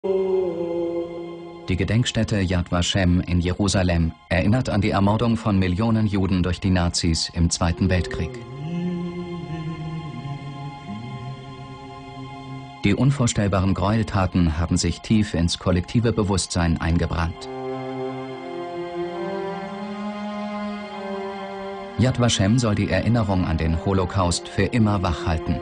Die Gedenkstätte Yad Vashem in Jerusalem erinnert an die Ermordung von Millionen Juden durch die Nazis im Zweiten Weltkrieg. Die unvorstellbaren Gräueltaten haben sich tief ins kollektive Bewusstsein eingebrannt. Yad Vashem soll die Erinnerung an den Holocaust für immer wachhalten.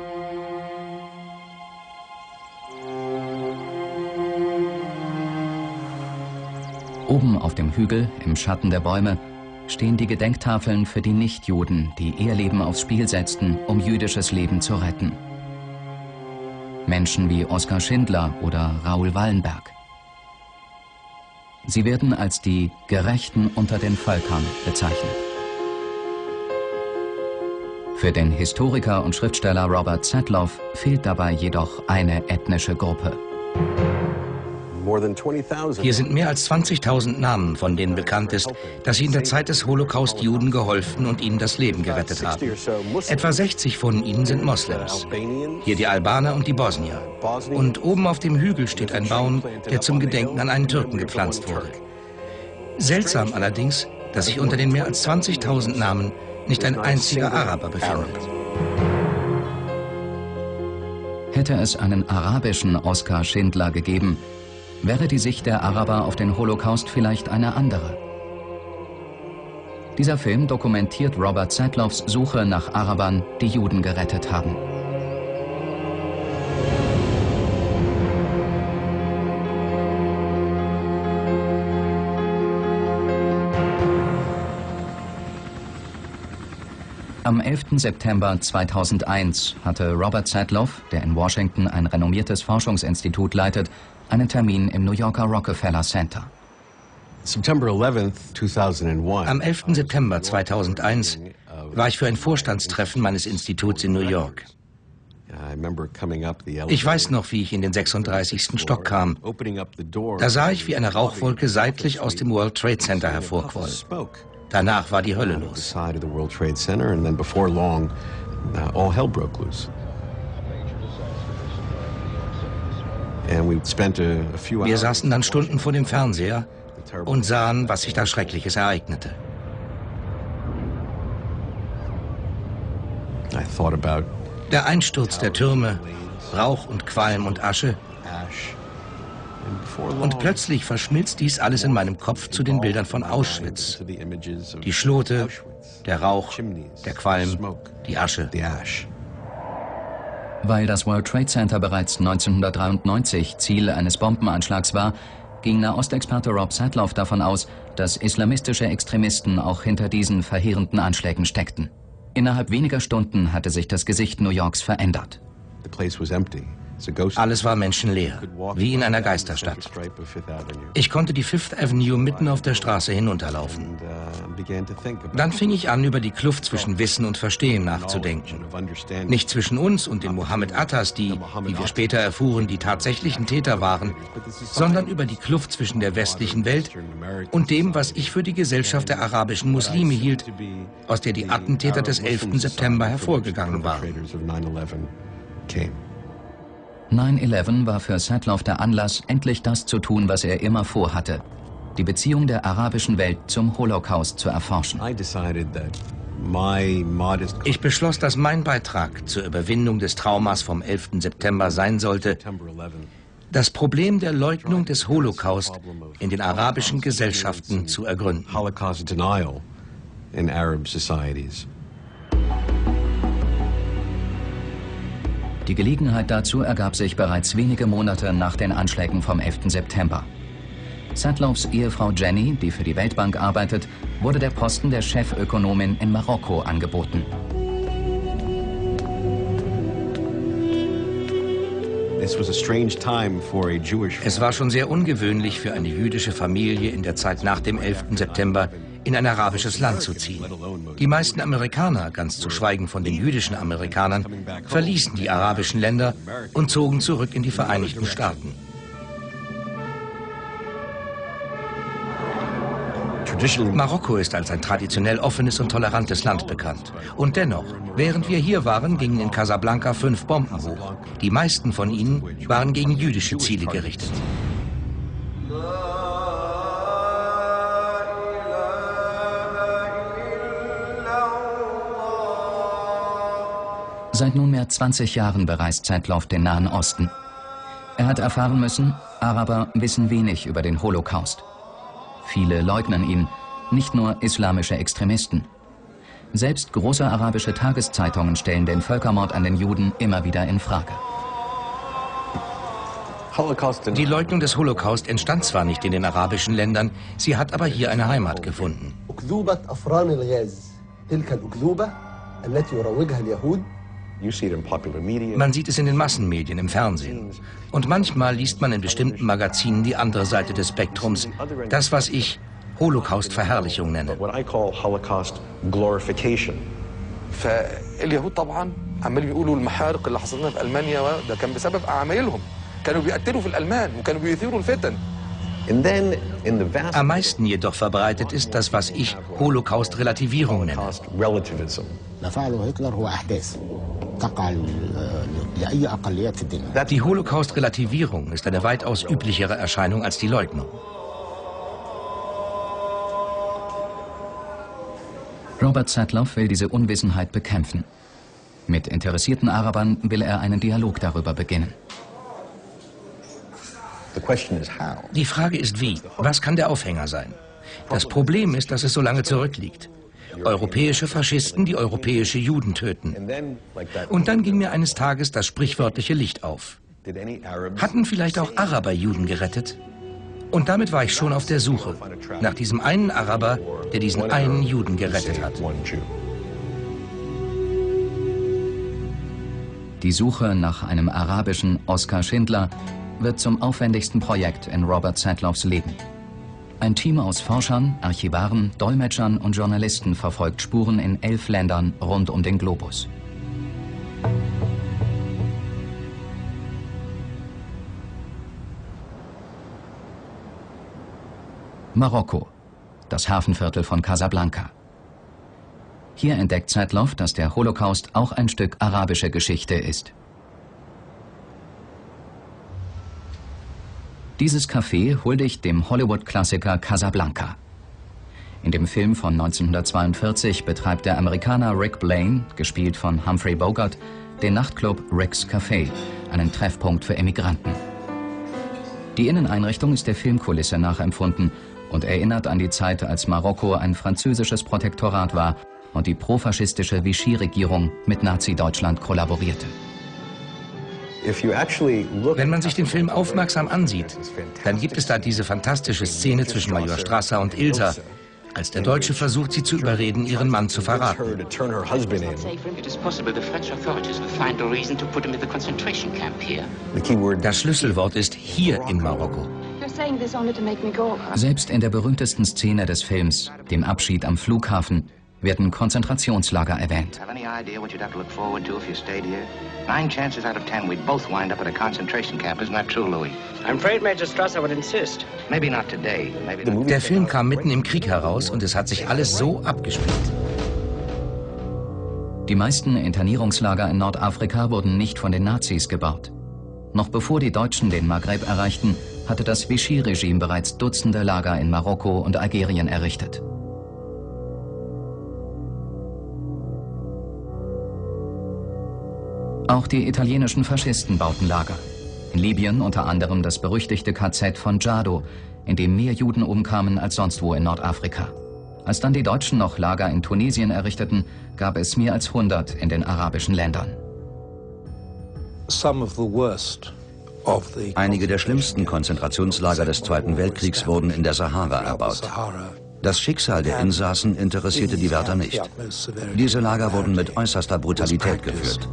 Oben auf dem Hügel, im Schatten der Bäume, stehen die Gedenktafeln für die Nichtjuden, die ihr Leben aufs Spiel setzten, um jüdisches Leben zu retten. Menschen wie Oskar Schindler oder Raoul Wallenberg. Sie werden als die Gerechten unter den Völkern bezeichnet. Für den Historiker und Schriftsteller Robert Zadloff fehlt dabei jedoch eine ethnische Gruppe. Hier sind mehr als 20.000 Namen, von denen bekannt ist, dass sie in der Zeit des Holocaust Juden geholfen und ihnen das Leben gerettet haben. Etwa 60 von ihnen sind Moslems. Hier die Albaner und die Bosnier. Und oben auf dem Hügel steht ein Baum, der zum Gedenken an einen Türken gepflanzt wurde. Seltsam allerdings, dass sich unter den mehr als 20.000 Namen nicht ein einziger Araber befindet. Hätte es einen arabischen Oskar Schindler gegeben, wäre die Sicht der Araber auf den Holocaust vielleicht eine andere. Dieser Film dokumentiert Robert Zadloffs Suche nach Arabern, die Juden gerettet haben. Am 11. September 2001 hatte Robert Zadloff, der in Washington ein renommiertes Forschungsinstitut leitet, einen Termin im New Yorker Rockefeller Center. Am 11. September 2001 war ich für ein Vorstandstreffen meines Instituts in New York. Ich weiß noch, wie ich in den 36. Stock kam. Da sah ich, wie eine Rauchwolke seitlich aus dem World Trade Center hervorquoll. Danach war die Hölle los. Wir saßen dann Stunden vor dem Fernseher und sahen, was sich da Schreckliches ereignete. Der Einsturz der Türme, Rauch und Qualm und Asche. Und plötzlich verschmilzt dies alles in meinem Kopf zu den Bildern von Auschwitz. Die Schlote, der Rauch, der Qualm, die Asche. Weil das World Trade Center bereits 1993 Ziel eines Bombenanschlags war, ging Nahostexperte Rob Zadloff davon aus, dass islamistische Extremisten auch hinter diesen verheerenden Anschlägen steckten. Innerhalb weniger Stunden hatte sich das Gesicht New Yorks verändert. Alles war menschenleer, wie in einer Geisterstadt. Ich konnte die Fifth Avenue mitten auf der Straße hinunterlaufen. Dann fing ich an, über die Kluft zwischen Wissen und Verstehen nachzudenken. Nicht zwischen uns und den Mohammed Attas, die, wie wir später erfuhren, die tatsächlichen Täter waren, sondern über die Kluft zwischen der westlichen Welt und dem, was ich für die Gesellschaft der arabischen Muslime hielt, aus der die Attentäter des 11. September hervorgegangen waren. 9/11 war für Zadloff der Anlass, endlich das zu tun, was er immer vorhatte: die Beziehung der arabischen Welt zum Holocaust zu erforschen. Ich beschloss, dass mein Beitrag zur Überwindung des Traumas vom 11. September sein sollte, das Problem der Leugnung des Holocaust in den arabischen Gesellschaften zu ergründen. Die Gelegenheit dazu ergab sich bereits wenige Monate nach den Anschlägen vom 11. September. Zadloffs Ehefrau Jenny, die für die Weltbank arbeitet, wurde der Posten der Chefökonomin in Marokko angeboten. Es war schon sehr ungewöhnlich für eine jüdische Familie in der Zeit nach dem 11. September in ein arabisches Land zu ziehen. Die meisten Amerikaner, ganz zu schweigen von den jüdischen Amerikanern, verließen die arabischen Länder und zogen zurück in die Vereinigten Staaten. Marokko ist als ein traditionell offenes und tolerantes Land bekannt. Und dennoch, während wir hier waren, gingen in Casablanca 5 Bomben hoch. Die meisten von ihnen waren gegen jüdische Ziele gerichtet. Seit nunmehr 20 Jahren bereist Zatlov den Nahen Osten. Er hat erfahren müssen, Araber wissen wenig über den Holocaust. Viele leugnen ihn, nicht nur islamische Extremisten. Selbst große arabische Tageszeitungen stellen den Völkermord an den Juden immer wieder in Frage. Die Leugnung des Holocaust entstand zwar nicht in den arabischen Ländern, sie hat aber hier eine Heimat gefunden. Man sieht es in den Massenmedien, im Fernsehen. Und manchmal liest man in bestimmten Magazinen die andere Seite des Spektrums. Das, was ich Holocaust-Verherrlichung nenne. فاليهود طبعا عمالين بيقولوا المحارق اللي حصلنا في ألمانيا ده كان بسبب أعمالهم. كانوا بيقتلوا في الألمان وكانوا بيثيروا الفتن. Am meisten jedoch verbreitet ist das, was ich Holocaust-Relativierung nenne. Die Holocaust-Relativierung ist eine weitaus üblichere Erscheinung als die Leugnung. Robert Zatlov will diese Unwissenheit bekämpfen. Mit interessierten Arabern will er einen Dialog darüber beginnen. Die Frage ist wie. Was kann der Aufhänger sein? Das Problem ist, dass es so lange zurückliegt. Europäische Faschisten, die europäische Juden töten. Und dann ging mir eines Tages das sprichwörtliche Licht auf. Hatten vielleicht auch Araber Juden gerettet? Und damit war ich schon auf der Suche nach diesem einen Araber, der diesen einen Juden gerettet hat. Die Suche nach einem arabischen Oskar Schindler wird zum aufwendigsten Projekt in Robert Zatlovs Leben. Ein Team aus Forschern, Archivaren, Dolmetschern und Journalisten verfolgt Spuren in 11 Ländern rund um den Globus. Marokko, das Hafenviertel von Casablanca. Hier entdeckt Zatlov, dass der Holocaust auch ein Stück arabische Geschichte ist. Dieses Café huldigt dem Hollywood-Klassiker Casablanca. In dem Film von 1942 betreibt der Amerikaner Rick Blaine, gespielt von Humphrey Bogart, den Nachtclub Rick's Café, einen Treffpunkt für Emigranten. Die Inneneinrichtung ist der Filmkulisse nachempfunden und erinnert an die Zeit, als Marokko ein französisches Protektorat war und die profaschistische Vichy-Regierung mit Nazi-Deutschland kollaborierte. Wenn man sich den Film aufmerksam ansieht, dann gibt es da diese fantastische Szene zwischen Major Strasser und Ilsa, als der Deutsche versucht, sie zu überreden, ihren Mann zu verraten. Das Schlüsselwort ist hier in Marokko. Selbst in der berühmtesten Szene des Films, dem Abschied am Flughafen, werden Konzentrationslager erwähnt. Der Film kam mitten im Krieg heraus und es hat sich alles so abgespielt. Die meisten Internierungslager in Nordafrika wurden nicht von den Nazis gebaut. Noch bevor die Deutschen den Maghreb erreichten, hatte das Vichy-Regime bereits Dutzende Lager in Marokko und Algerien errichtet. Auch die italienischen Faschisten bauten Lager. In Libyen unter anderem das berüchtigte KZ von Djado, in dem mehr Juden umkamen als sonst wo in Nordafrika. Als dann die Deutschen noch Lager in Tunesien errichteten, gab es mehr als 100 in den arabischen Ländern. Einige der schlimmsten Konzentrationslager des Zweiten Weltkriegs wurden in der Sahara erbaut. Das Schicksal der Insassen interessierte die Wärter nicht. Diese Lager wurden mit äußerster Brutalität geführt.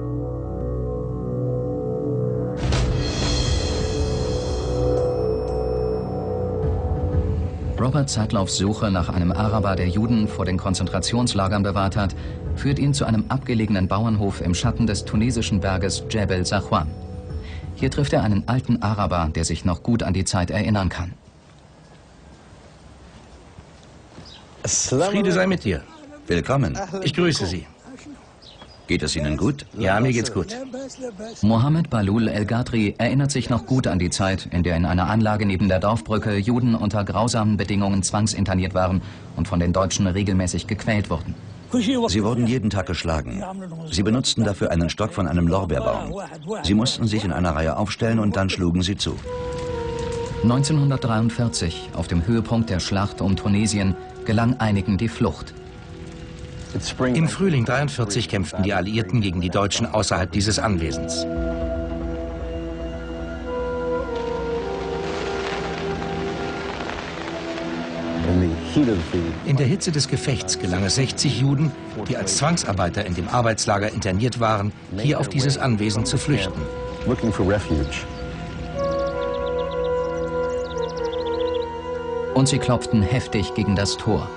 Robert Zatlovs Suche nach einem Araber, der Juden vor den Konzentrationslagern bewahrt hat, führt ihn zu einem abgelegenen Bauernhof im Schatten des tunesischen Berges Djebel Zaghouan. Hier trifft er einen alten Araber, der sich noch gut an die Zeit erinnern kann. Friede sei mit dir. Willkommen. Ich grüße Sie. Geht es Ihnen gut? Ja, mir geht's gut. Mohammed Balul El-Gadri erinnert sich noch gut an die Zeit, in der in einer Anlage neben der Dorfbrücke Juden unter grausamen Bedingungen zwangsinterniert waren und von den Deutschen regelmäßig gequält wurden. Sie wurden jeden Tag geschlagen. Sie benutzten dafür einen Stock von einem Lorbeerbaum. Sie mussten sich in einer Reihe aufstellen und dann schlugen sie zu. 1943, auf dem Höhepunkt der Schlacht um Tunesien, gelang einigen die Flucht. Im Frühling 1943 kämpften die Alliierten gegen die Deutschen außerhalb dieses Anwesens. In der Hitze des Gefechts gelang es 60 Juden, die als Zwangsarbeiter in dem Arbeitslager interniert waren, hier auf dieses Anwesen zu flüchten. Und sie klopften heftig gegen das Tor.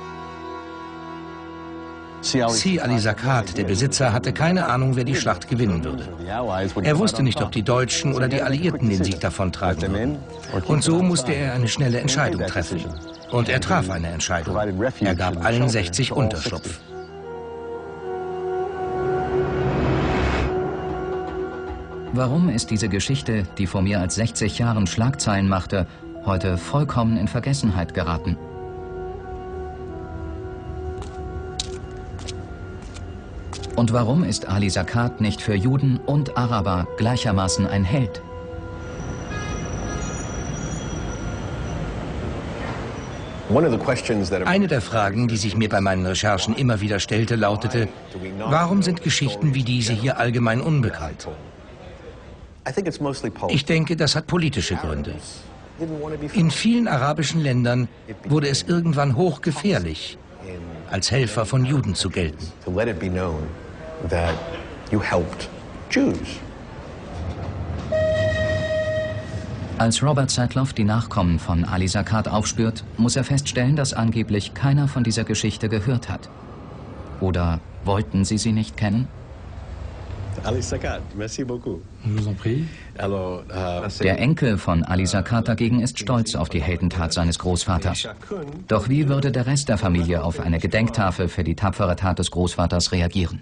Si Ali Zakat, der Besitzer, hatte keine Ahnung, wer die Schlacht gewinnen würde. Er wusste nicht, ob die Deutschen oder die Alliierten den Sieg davontragen würden. Und so musste er eine schnelle Entscheidung treffen. Und er traf eine Entscheidung. Er gab allen 60 Unterschlupf. Warum ist diese Geschichte, die vor mehr als 60 Jahren Schlagzeilen machte, heute vollkommen in Vergessenheit geraten? Und warum ist Ali Zakat nicht für Juden und Araber gleichermaßen ein Held? Eine der Fragen, die sich mir bei meinen Recherchen immer wieder stellte, lautete: Warum sind Geschichten wie diese hier allgemein unbekannt? Ich denke, das hat politische Gründe. In vielen arabischen Ländern wurde es irgendwann hochgefährlich, als Helfer von Juden zu gelten. Als Robert Sadloff die Nachkommen von Ali Zakat aufspürt, muss er feststellen, dass angeblich keiner von dieser Geschichte gehört hat. Oder wollten sie nicht kennen? Ali Zakat, merci beaucoup. Je vous en prie. Der Enkel von Ali Zakat dagegen ist stolz auf die Heldentat seines Großvaters. Doch wie würde der Rest der Familie auf eine Gedenktafel für die tapfere Tat des Großvaters reagieren?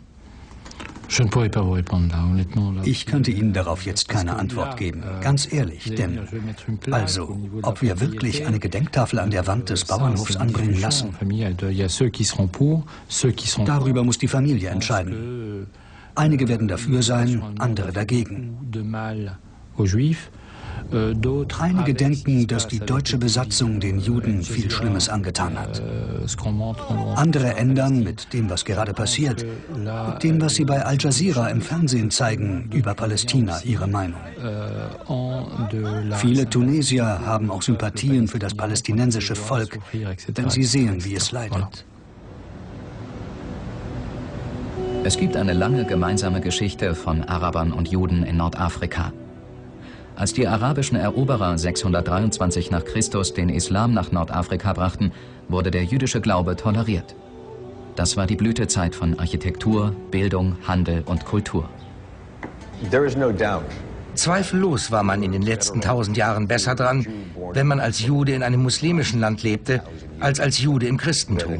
Ich könnte Ihnen darauf jetzt keine Antwort geben, ganz ehrlich, denn also, ob wir wirklich eine Gedenktafel an der Wand des Bauernhofs anbringen lassen, darüber muss die Familie entscheiden. Einige werden dafür sein, andere dagegen. Einige denken, dass die deutsche Besatzung den Juden viel Schlimmes angetan hat. Andere ändern mit dem, was gerade passiert, mit dem, was sie bei Al Jazeera im Fernsehen zeigen, über Palästina ihre Meinung. Viele Tunesier haben auch Sympathien für das palästinensische Volk, wenn sie sehen, wie es leidet. Es gibt eine lange gemeinsame Geschichte von Arabern und Juden in Nordafrika. Als die arabischen Eroberer 623 nach Christus den Islam nach Nordafrika brachten, wurde der jüdische Glaube toleriert. Das war die Blütezeit von Architektur, Bildung, Handel und Kultur. Zweifellos war man in den letzten 1000 Jahren besser dran, wenn man als Jude in einem muslimischen Land lebte, als Jude im Christentum.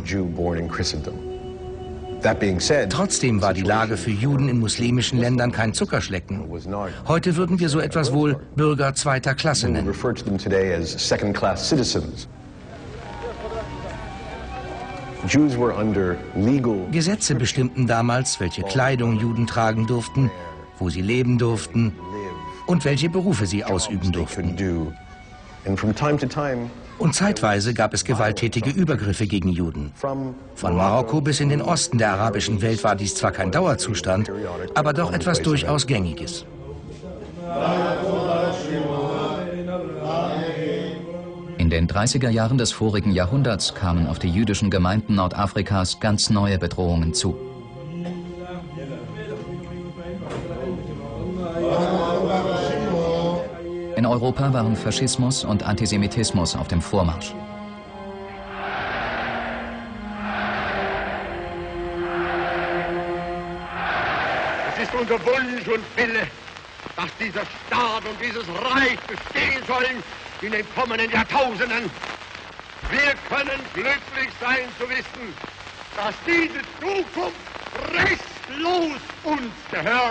Trotzdem war die Lage für Juden in muslimischen Ländern kein Zuckerschlecken. Heute würden wir so etwas wohl Bürger zweiter Klasse nennen. Gesetze bestimmten damals, welche Kleidung Juden tragen durften, wo sie leben durften und welche Berufe sie ausüben durften. Und zeitweise gab es gewalttätige Übergriffe gegen Juden. Von Marokko bis in den Osten der arabischen Welt war dies zwar kein Dauerzustand, aber doch etwas durchaus Gängiges. In den 30er Jahren des vorigen Jahrhunderts kamen auf die jüdischen Gemeinden Nordafrikas ganz neue Bedrohungen zu. In Europa waren Faschismus und Antisemitismus auf dem Vormarsch. Es ist unser Wunsch und Wille, dass dieser Staat und dieses Reich bestehen sollen in den kommenden Jahrtausenden. Wir können glücklich sein zu wissen, dass diese Zukunft recht bloß uns gehört.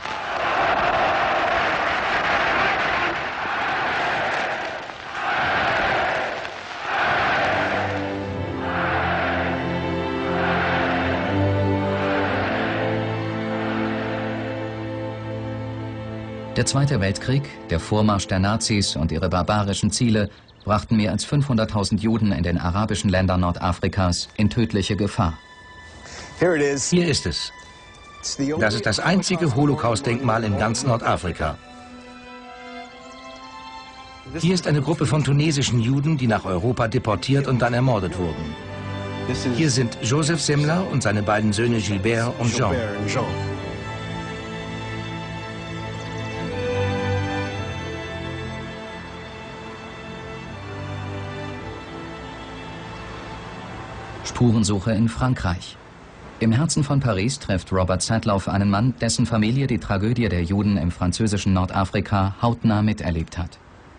Der Zweite Weltkrieg, der Vormarsch der Nazis und ihre barbarischen Ziele brachten mehr als 500.000 Juden in den arabischen Ländern Nordafrikas in tödliche Gefahr. Hier ist es. Das ist das einzige Holocaust-Denkmal in ganz Nordafrika. Hier ist eine Gruppe von tunesischen Juden, die nach Europa deportiert und dann ermordet wurden. Hier sind Joseph Semler und seine beiden Söhne Gilbert und Jean. Spurensuche in Frankreich. Im Herzen von Paris trifft Robert Sadler auf einen Mann, dessen Familie die Tragödie der Juden im französischen Nordafrika hautnah miterlebt hat.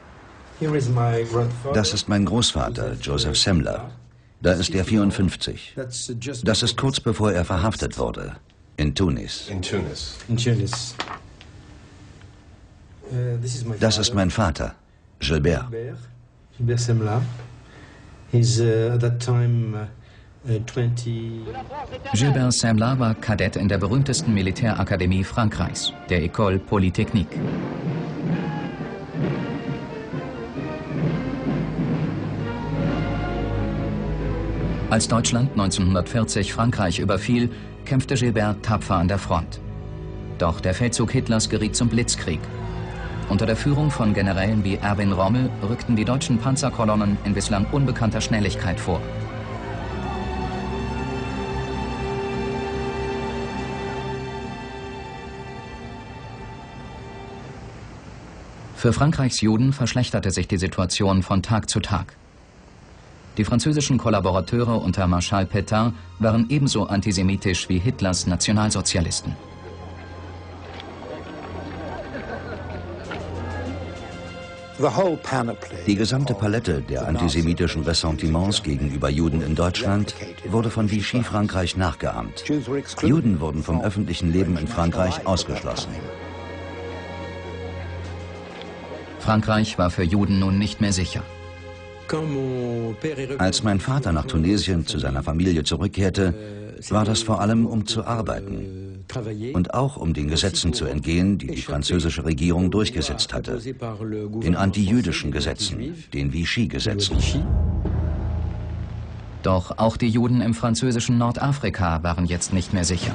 Das ist mein Großvater, Joseph Semler. Da ist er 54. Das ist kurz bevor er verhaftet wurde, in Tunis. Das ist mein Vater, Gilbert. Gilbert Semler war Kadett in der berühmtesten Militärakademie Frankreichs, der École Polytechnique. Als Deutschland 1940 Frankreich überfiel, kämpfte Gilbert tapfer an der Front. Doch der Feldzug Hitlers geriet zum Blitzkrieg. Unter der Führung von Generälen wie Erwin Rommel rückten die deutschen Panzerkolonnen in bislang unbekannter Schnelligkeit vor. Für Frankreichs Juden verschlechterte sich die Situation von Tag zu Tag. Die französischen Kollaborateure unter Marschall Pétain waren ebenso antisemitisch wie Hitlers Nationalsozialisten. Die gesamte Palette der antisemitischen Ressentiments gegenüber Juden in Deutschland wurde von Vichy Frankreich nachgeahmt. Juden wurden vom öffentlichen Leben in Frankreich ausgeschlossen. Frankreich war für Juden nun nicht mehr sicher. Als mein Vater nach Tunesien zu seiner Familie zurückkehrte, war das vor allem, um zu arbeiten. Und auch um den Gesetzen zu entgehen, die die französische Regierung durchgesetzt hatte. Den antijüdischen Gesetzen, den Vichy-Gesetzen. Doch auch die Juden im französischen Nordafrika waren jetzt nicht mehr sicher.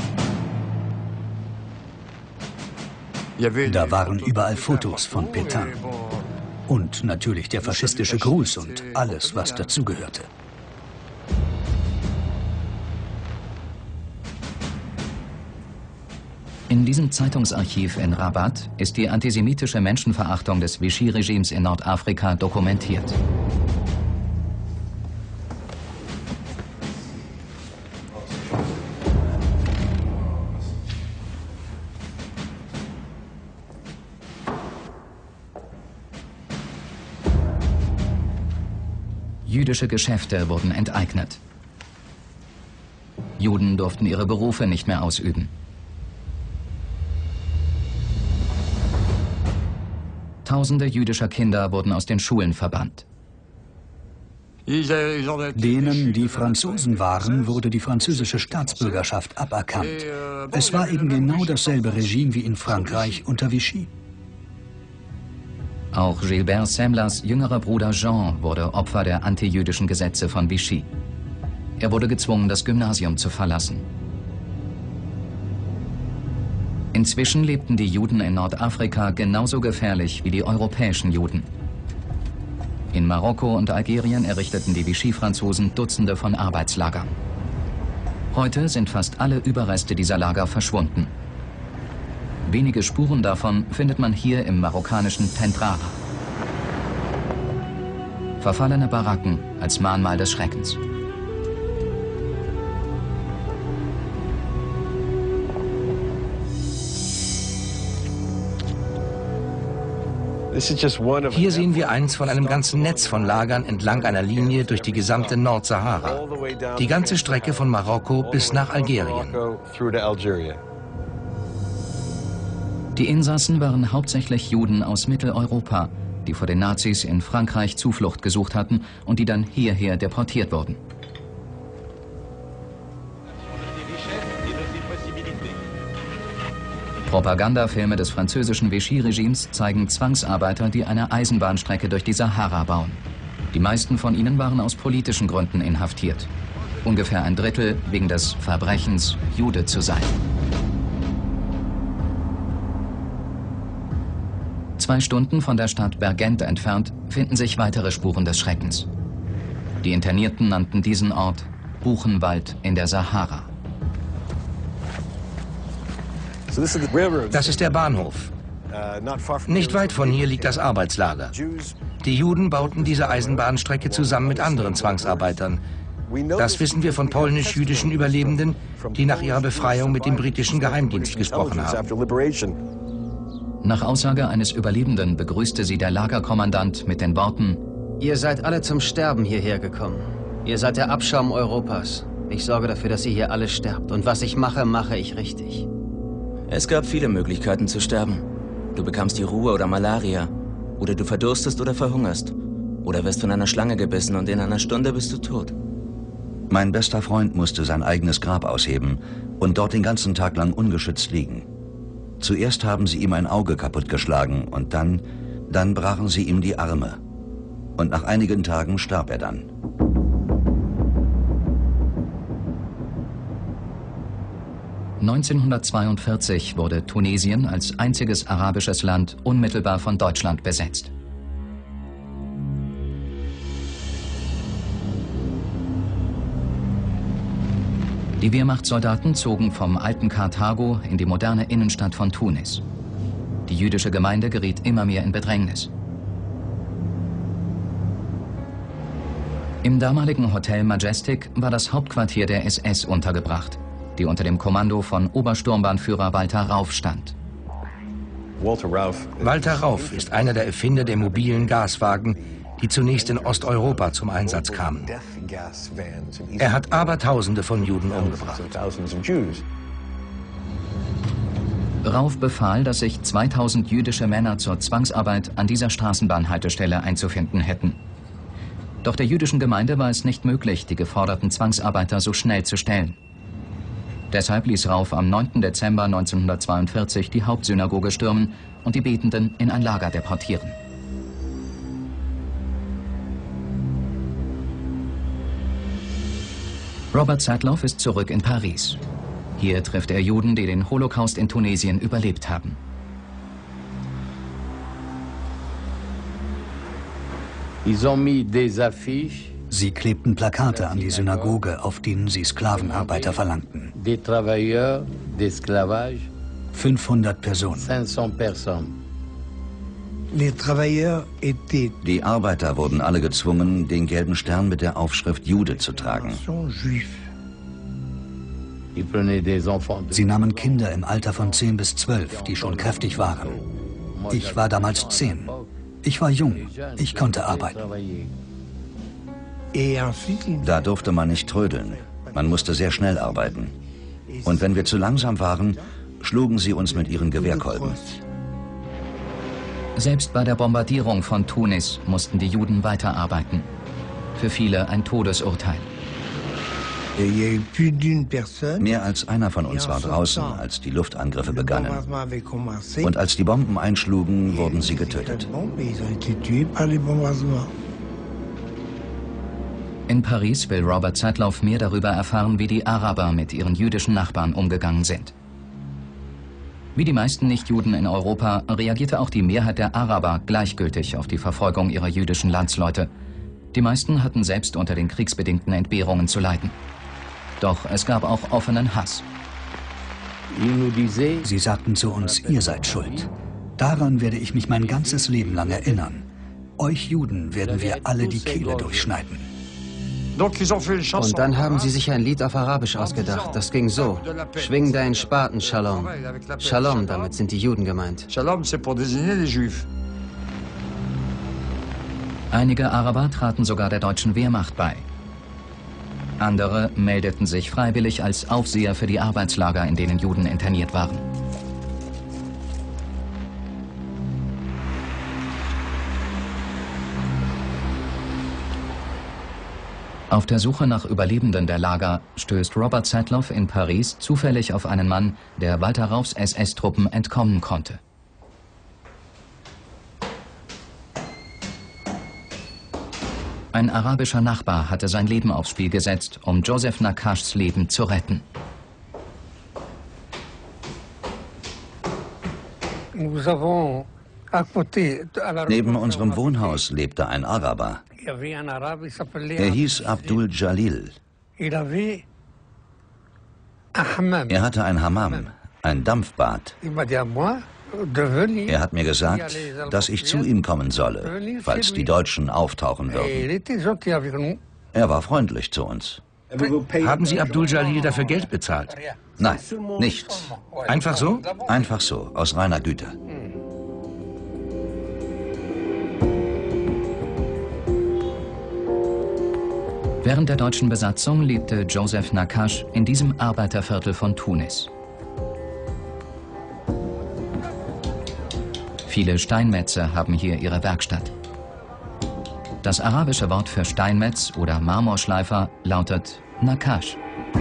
Da waren überall Fotos von Pétain. Und natürlich der faschistische Gruß und alles, was dazugehörte. In diesem Zeitungsarchiv in Rabat ist die antisemitische Menschenverachtung des Vichy-Regimes in Nordafrika dokumentiert. Jüdische Geschäfte wurden enteignet. Juden durften ihre Berufe nicht mehr ausüben. Tausende jüdischer Kinder wurden aus den Schulen verbannt. Denen, die Franzosen waren, wurde die französische Staatsbürgerschaft aberkannt. Es war eben genau dasselbe Regime wie in Frankreich unter Vichy. Auch Gilbert Semlers jüngerer Bruder Jean wurde Opfer der antijüdischen Gesetze von Vichy. Er wurde gezwungen, das Gymnasium zu verlassen. Inzwischen lebten die Juden in Nordafrika genauso gefährlich wie die europäischen Juden. In Marokko und Algerien errichteten die Vichy-Franzosen Dutzende von Arbeitslagern. Heute sind fast alle Überreste dieser Lager verschwunden. Wenige Spuren davon findet man hier im marokkanischen Tentrara. Verfallene Baracken als Mahnmal des Schreckens. Hier sehen wir eins von einem ganzen Netz von Lagern entlang einer Linie durch die gesamte Nordsahara. Die ganze Strecke von Marokko bis nach Algerien. Die Insassen waren hauptsächlich Juden aus Mitteleuropa, die vor den Nazis in Frankreich Zuflucht gesucht hatten und die dann hierher deportiert wurden. Propagandafilme des französischen Vichy-Regimes zeigen Zwangsarbeiter, die eine Eisenbahnstrecke durch die Sahara bauen. Die meisten von ihnen waren aus politischen Gründen inhaftiert. Ungefähr ein Drittel wegen des Verbrechens, Jude zu sein. 2 Stunden von der Stadt Bergent entfernt finden sich weitere Spuren des Schreckens. Die Internierten nannten diesen Ort Buchenwald in der Sahara. Das ist der Bahnhof. Nicht weit von hier liegt das Arbeitslager. Die Juden bauten diese Eisenbahnstrecke zusammen mit anderen Zwangsarbeitern. Das wissen wir von polnisch-jüdischen Überlebenden, die nach ihrer Befreiung mit dem britischen Geheimdienst gesprochen haben. Nach Aussage eines Überlebenden begrüßte sie der Lagerkommandant mit den Worten: Ihr seid alle zum Sterben hierher gekommen. Ihr seid der Abschaum Europas. Ich sorge dafür, dass ihr hier alle sterbt. Und was ich mache, mache ich richtig. Es gab viele Möglichkeiten zu sterben. Du bekamst die Ruhe oder Malaria. Oder du verdurstest oder verhungerst. Oder wirst von einer Schlange gebissen und in einer Stunde bist du tot. Mein bester Freund musste sein eigenes Grab ausheben und dort den ganzen Tag lang ungeschützt liegen. Zuerst haben sie ihm ein Auge kaputtgeschlagen und dann brachen sie ihm die Arme. Und nach einigen Tagen starb er dann. (1942) wurde Tunesien als einziges arabisches Land unmittelbar von Deutschland besetzt. Die Wehrmachtssoldaten zogen vom alten Karthago in die moderne Innenstadt von Tunis. Die jüdische Gemeinde geriet immer mehr in Bedrängnis. Im damaligen Hotel Majestic war das Hauptquartier der SS untergebracht, die unter dem Kommando von Obersturmbahnführer Walter Rauff stand. Walter Rauff ist einer der Erfinder der mobilen Gaswagen, die zunächst in Osteuropa zum Einsatz kamen. Er hat Abertausende von Juden umgebracht. Rauff befahl, dass sich 2000 jüdische Männer zur Zwangsarbeit an dieser Straßenbahnhaltestelle einzufinden hätten. Doch der jüdischen Gemeinde war es nicht möglich, die geforderten Zwangsarbeiter so schnell zu stellen. Deshalb ließ Rauff am 9. Dezember 1942 die Hauptsynagoge stürmen und die Betenden in ein Lager deportieren. Robert Zadloff ist zurück in Paris. Hier trifft er Juden, die den Holocaust in Tunesien überlebt haben. Sie klebten Plakate an die Synagoge, auf denen sie Sklavenarbeiter verlangten. 500 Personen. Die Arbeiter wurden alle gezwungen, den gelben Stern mit der Aufschrift Jude zu tragen. Sie nahmen Kinder im Alter von 10 bis 12, die schon kräftig waren. Ich war damals 10. Ich war jung. Ich konnte arbeiten. Da durfte man nicht trödeln. Man musste sehr schnell arbeiten. Und wenn wir zu langsam waren, schlugen sie uns mit ihren Gewehrkolben. Selbst bei der Bombardierung von Tunis mussten die Juden weiterarbeiten. Für viele ein Todesurteil. Mehr als einer von uns war draußen, als die Luftangriffe begannen. Und als die Bomben einschlugen, wurden sie getötet. In Paris will Robert Zadloff mehr darüber erfahren, wie die Araber mit ihren jüdischen Nachbarn umgegangen sind. Wie die meisten Nichtjuden in Europa reagierte auch die Mehrheit der Araber gleichgültig auf die Verfolgung ihrer jüdischen Landsleute. Die meisten hatten selbst unter den kriegsbedingten Entbehrungen zu leiden. Doch es gab auch offenen Hass. Sie sagten zu uns, ihr seid schuld. Daran werde ich mich mein ganzes Leben lang erinnern. Euch Juden werden wir alle die Kehle durchschneiden. Und dann haben sie sich ein Lied auf Arabisch ausgedacht. Das ging so: Schwing deinen Spaten, Shalom. Shalom, damit sind die Juden gemeint. Einige Araber traten sogar der deutschen Wehrmacht bei. Andere meldeten sich freiwillig als Aufseher für die Arbeitslager, in denen Juden interniert waren. Auf der Suche nach Überlebenden der Lager stößt Robert Zadloff in Paris zufällig auf einen Mann, der Walter Raufs SS-Truppen entkommen konnte. Ein arabischer Nachbar hatte sein Leben aufs Spiel gesetzt, um Joseph Nakaschs Leben zu retten. Neben unserem Wohnhaus lebte ein Araber. Er hieß Abdul Jalil. Er hatte ein Hammam, ein Dampfbad. Er hat mir gesagt, dass ich zu ihm kommen solle, falls die Deutschen auftauchen würden. Er war freundlich zu uns. Haben Sie Abdul Jalil dafür Geld bezahlt? Nein, nichts. Einfach so? Einfach so, aus reiner Güte. Während der deutschen Besatzung lebte Joseph Nakasch in diesem Arbeiterviertel von Tunis. Viele Steinmetze haben hier ihre Werkstatt. Das arabische Wort für Steinmetz oder Marmorschleifer lautet Nakasch.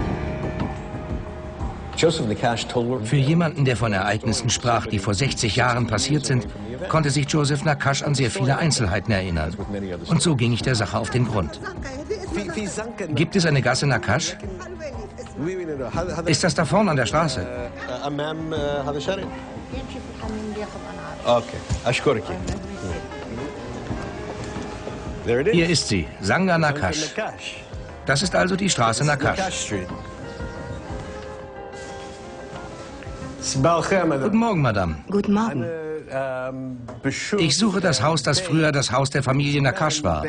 Für jemanden, der von Ereignissen sprach, die vor 60 Jahren passiert sind, konnte sich Joseph Nakasch an sehr viele Einzelheiten erinnern. Und so ging ich der Sache auf den Grund. Gibt es eine Gasse Nakasch? Ist das da vorne an der Straße? Hier ist sie, Sanga Nakasch. Das ist also die Straße Nakasch. Guten Morgen, Madame. Guten Morgen. Ich suche das Haus, das früher das Haus der Familie Nakasch war.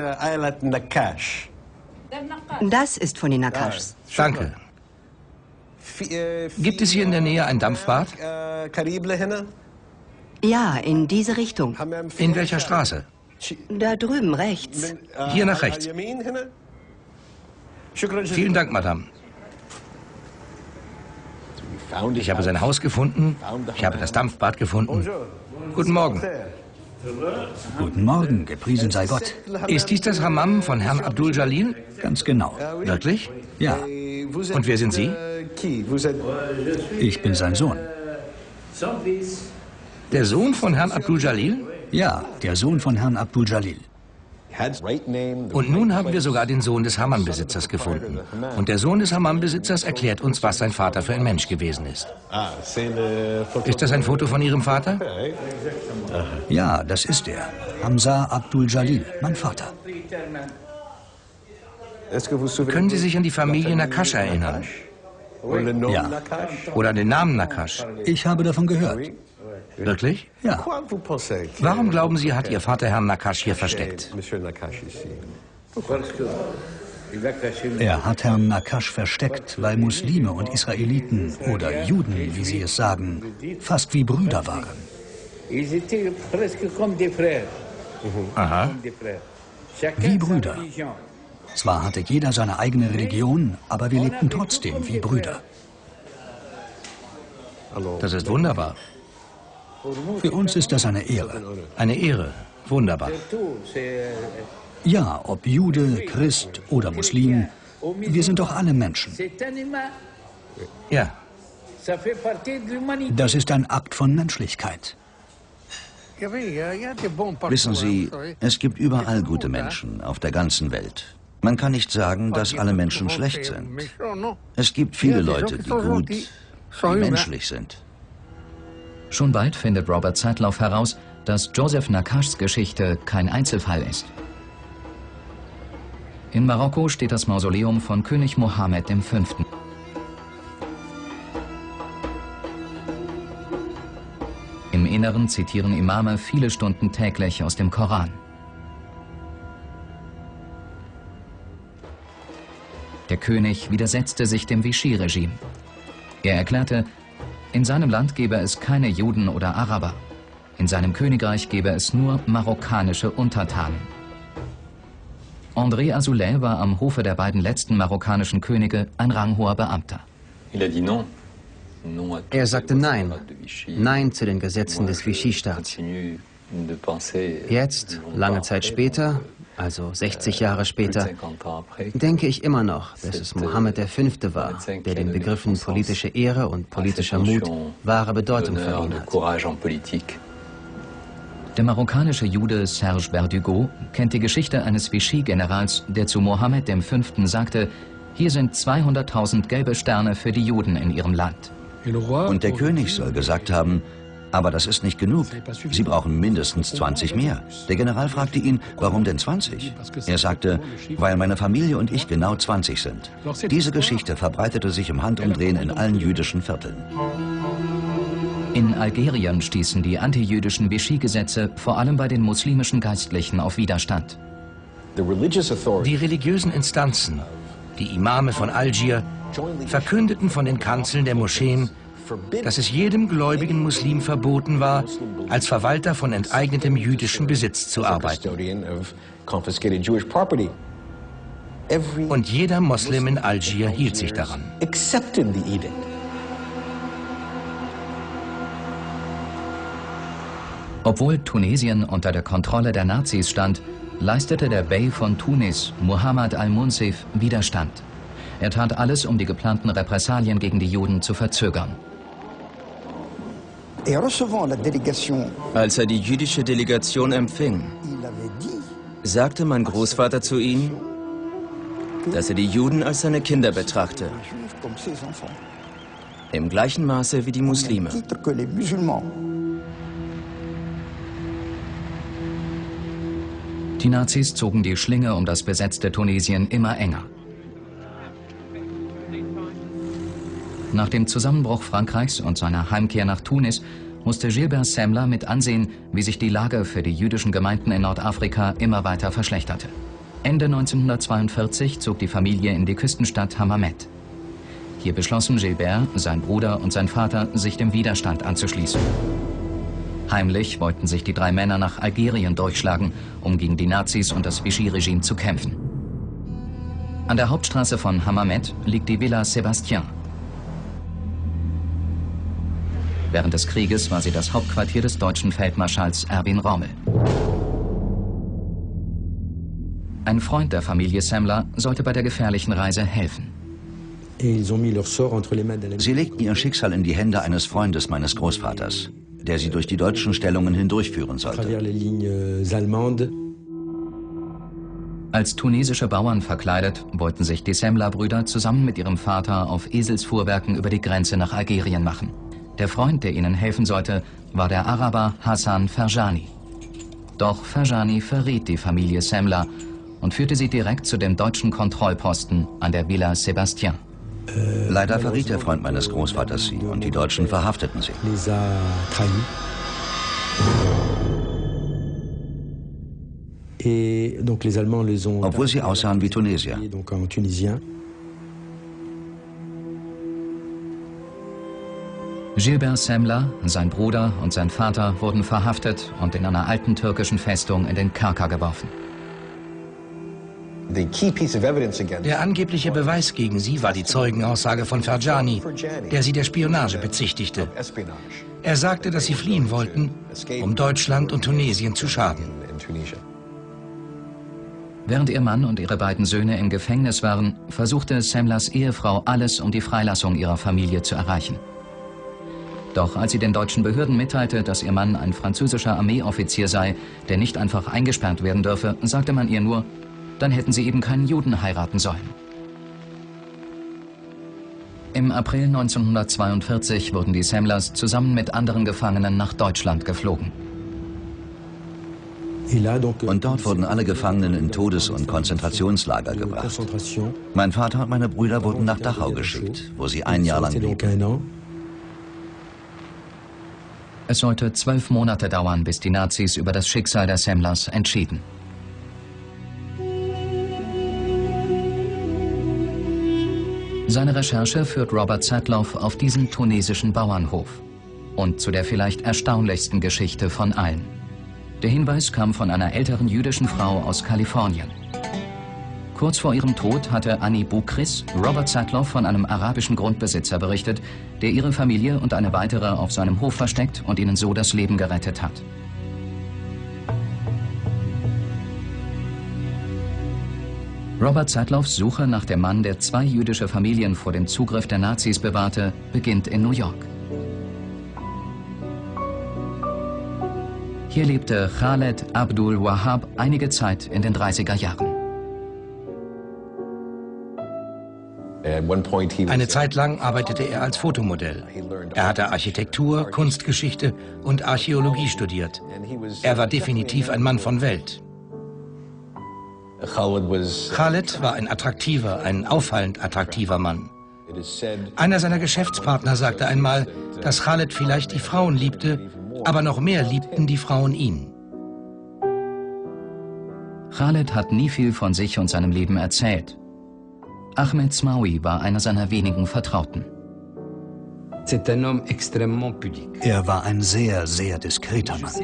Das ist von den Nakaschs. Danke. Gibt es hier in der Nähe ein Dampfbad? Ja, in diese Richtung. In welcher Straße? Da drüben rechts. Hier nach rechts. Vielen Dank, Madame. Ich habe sein Haus gefunden. Ich habe das Dampfbad gefunden. Guten Morgen. Guten Morgen, gepriesen sei Gott. Ist dies das Hammam von Herrn Abdul Jalil? Ganz genau. Wirklich? Ja. Und wer sind Sie? Ich bin sein Sohn. Der Sohn von Herrn Abdul Jalil? Ja, der Sohn von Herrn Abdul Jalil. Und nun haben wir sogar den Sohn des Hammam-Besitzers gefunden. Und der Sohn des Hammam-Besitzers erklärt uns, was sein Vater für ein Mensch gewesen ist. Ist das ein Foto von Ihrem Vater? Ja, das ist er. Hamza Abdul Jalil, mein Vater. Können Sie sich an die Familie Nakasch erinnern? Ja. Oder an den Namen Nakasch? Ich habe davon gehört. Wirklich? Ja. Warum glauben Sie, hat Ihr Vater Herrn Nakasch hier versteckt? Er hat Herrn Nakasch versteckt, weil Muslime und Israeliten oder Juden, wie sie es sagen, fast wie Brüder waren. Aha. Wie Brüder. Zwar hatte jeder seine eigene Religion, aber wir lebten trotzdem wie Brüder. Das ist wunderbar. Für uns ist das eine Ehre. Eine Ehre. Wunderbar. Ja, ob Jude, Christ oder Muslim, wir sind doch alle Menschen. Ja. Das ist ein Akt von Menschlichkeit. Wissen Sie, es gibt überall gute Menschen auf der ganzen Welt. Man kann nicht sagen, dass alle Menschen schlecht sind. Es gibt viele Leute, die gut, die menschlich sind. Schon bald findet Robert Zadloff heraus, dass Joseph Nakaschs Geschichte kein Einzelfall ist. In Marokko steht das Mausoleum von König Mohammed V. Im Inneren zitieren Imame viele Stunden täglich aus dem Koran. Der König widersetzte sich dem Vichy-Regime. Er erklärte, in seinem Land gebe es keine Juden oder Araber. In seinem Königreich gebe es nur marokkanische Untertanen. André Azoulay war am Hofe der beiden letzten marokkanischen Könige ein ranghoher Beamter. Er sagte Nein. Nein zu den Gesetzen des Vichy-Staats. Jetzt, lange Zeit später, also 60 Jahre später, denke ich immer noch, dass es Mohammed V. war, der den Begriffen politische Ehre und politischer Mut wahre Bedeutung verliehen hat. Der marokkanische Jude Serge Verdugo kennt die Geschichte eines Vichy-Generals, der zu Mohammed V. sagte, hier sind 200.000 gelbe Sterne für die Juden in ihrem Land. Und der König soll gesagt haben, aber das ist nicht genug. Sie brauchen mindestens 20 mehr. Der General fragte ihn, warum denn 20? Er sagte, weil meine Familie und ich genau 20 sind. Diese Geschichte verbreitete sich im Handumdrehen in allen jüdischen Vierteln. In Algerien stießen die antijüdischen Vichy-Gesetze vor allem bei den muslimischen Geistlichen auf Widerstand. Die religiösen Instanzen, die Imame von Algier, verkündeten von den Kanzeln der Moscheen, dass es jedem gläubigen Muslim verboten war, als Verwalter von enteignetem jüdischem Besitz zu arbeiten. Und jeder Moslem in Algier hielt sich daran. Obwohl Tunesien unter der Kontrolle der Nazis stand, leistete der Bey von Tunis, Muhammad al-Munsif, Widerstand. Er tat alles, um die geplanten Repressalien gegen die Juden zu verzögern. Als er die jüdische Delegation empfing, sagte mein Großvater zu ihm, dass er die Juden als seine Kinder betrachte, im gleichen Maße wie die Muslime. Die Nazis zogen die Schlinge um das besetzte Tunesien immer enger. Nach dem Zusammenbruch Frankreichs und seiner Heimkehr nach Tunis musste Gilbert Semler mit ansehen, wie sich die Lage für die jüdischen Gemeinden in Nordafrika immer weiter verschlechterte. Ende 1942 zog die Familie in die Küstenstadt Hammamet. Hier beschlossen Gilbert, sein Bruder und sein Vater, sich dem Widerstand anzuschließen. Heimlich wollten sich die drei Männer nach Algerien durchschlagen, um gegen die Nazis und das Vichy-Regime zu kämpfen. An der Hauptstraße von Hammamet liegt die Villa Sébastien. Während des Krieges war sie das Hauptquartier des deutschen Feldmarschalls Erwin Rommel. Ein Freund der Familie Semler sollte bei der gefährlichen Reise helfen. Sie legten ihr Schicksal in die Hände eines Freundes meines Großvaters, der sie durch die deutschen Stellungen hindurchführen sollte. Als tunesische Bauern verkleidet, wollten sich die Semler-Brüder zusammen mit ihrem Vater auf Eselsfuhrwerken über die Grenze nach Algerien machen. Der Freund, der ihnen helfen sollte, war der Araber Hassan Ferjani. Doch Ferjani verriet die Familie Semler und führte sie direkt zu dem deutschen Kontrollposten an der Villa Sébastien. Leider verriet der Freund meines Großvaters sie und die Deutschen verhafteten sie. Obwohl sie aussahen wie Tunesier. Gilbert Semler, sein Bruder und sein Vater wurden verhaftet und in einer alten türkischen Festung in den Kerker geworfen. Der angebliche Beweis gegen sie war die Zeugenaussage von Ferjani, der sie der Spionage bezichtigte. Er sagte, dass sie fliehen wollten, um Deutschland und Tunesien zu schaden. Während ihr Mann und ihre beiden Söhne im Gefängnis waren, versuchte Semlers Ehefrau alles, um die Freilassung ihrer Familie zu erreichen. Doch als sie den deutschen Behörden mitteilte, dass ihr Mann ein französischer Armeeoffizier sei, der nicht einfach eingesperrt werden dürfe, sagte man ihr nur, dann hätten sie eben keinen Juden heiraten sollen. Im April 1942 wurden die Semlers zusammen mit anderen Gefangenen nach Deutschland geflogen. Und dort wurden alle Gefangenen in Todes- und Konzentrationslager gebracht. Mein Vater und meine Brüder wurden nach Dachau geschickt, wo sie ein Jahr lang blieben. Es sollte 12 Monate dauern, bis die Nazis über das Schicksal der Semlers entschieden. Seine Recherche führt Robert Zadloff auf diesen tunesischen Bauernhof und zu der vielleicht erstaunlichsten Geschichte von allen. Der Hinweis kam von einer älteren jüdischen Frau aus Kalifornien. Kurz vor ihrem Tod hatte Annie Boukris Robert Satloff von einem arabischen Grundbesitzer berichtet, der ihre Familie und eine weitere auf seinem Hof versteckt und ihnen so das Leben gerettet hat. Robert Satloffs Suche nach dem Mann, der 2 jüdische Familien vor dem Zugriff der Nazis bewahrte, beginnt in New York. Hier lebte Khaled Abdul Wahab einige Zeit in den 30er Jahren. Eine Zeit lang arbeitete er als Fotomodell. Er hatte Architektur, Kunstgeschichte und Archäologie studiert. Er war definitiv ein Mann von Welt. Khaled war ein attraktiver, ein auffallend attraktiver Mann. Einer seiner Geschäftspartner sagte einmal, dass Khaled vielleicht die Frauen liebte, aber noch mehr liebten die Frauen ihn. Khaled hat nie viel von sich und seinem Leben erzählt. Ahmed Smaoui war einer seiner wenigen Vertrauten. Er war ein sehr, sehr diskreter Mann.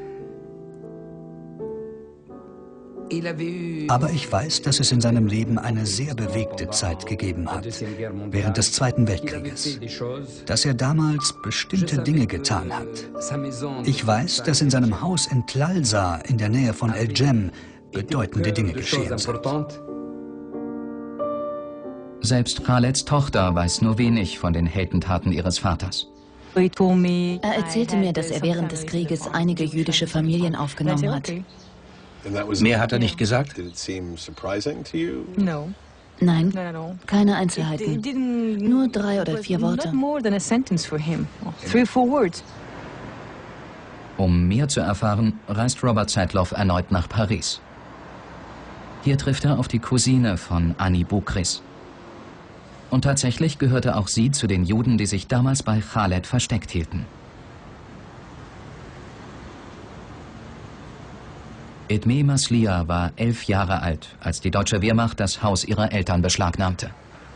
Aber ich weiß, dass es in seinem Leben eine sehr bewegte Zeit gegeben hat, während des Zweiten Weltkrieges, dass er damals bestimmte Dinge getan hat. Ich weiß, dass in seinem Haus in Tlalsa in der Nähe von El Jem bedeutende Dinge geschehen sind. Selbst Khaleds Tochter weiß nur wenig von den Heldentaten ihres Vaters. Er erzählte mir, dass er während des Krieges einige jüdische Familien aufgenommen hat. Mehr hat er nicht gesagt? Nein, keine Einzelheiten. Nur 3 oder 4 Worte. Um mehr zu erfahren, reist Robert Satloff erneut nach Paris. Hier trifft er auf die Cousine von Annie Boukris. Und tatsächlich gehörte auch sie zu den Juden, die sich damals bei Khaled versteckt hielten. Edmé Maslia war 11 Jahre alt, als die deutsche Wehrmacht das Haus ihrer Eltern beschlagnahmte.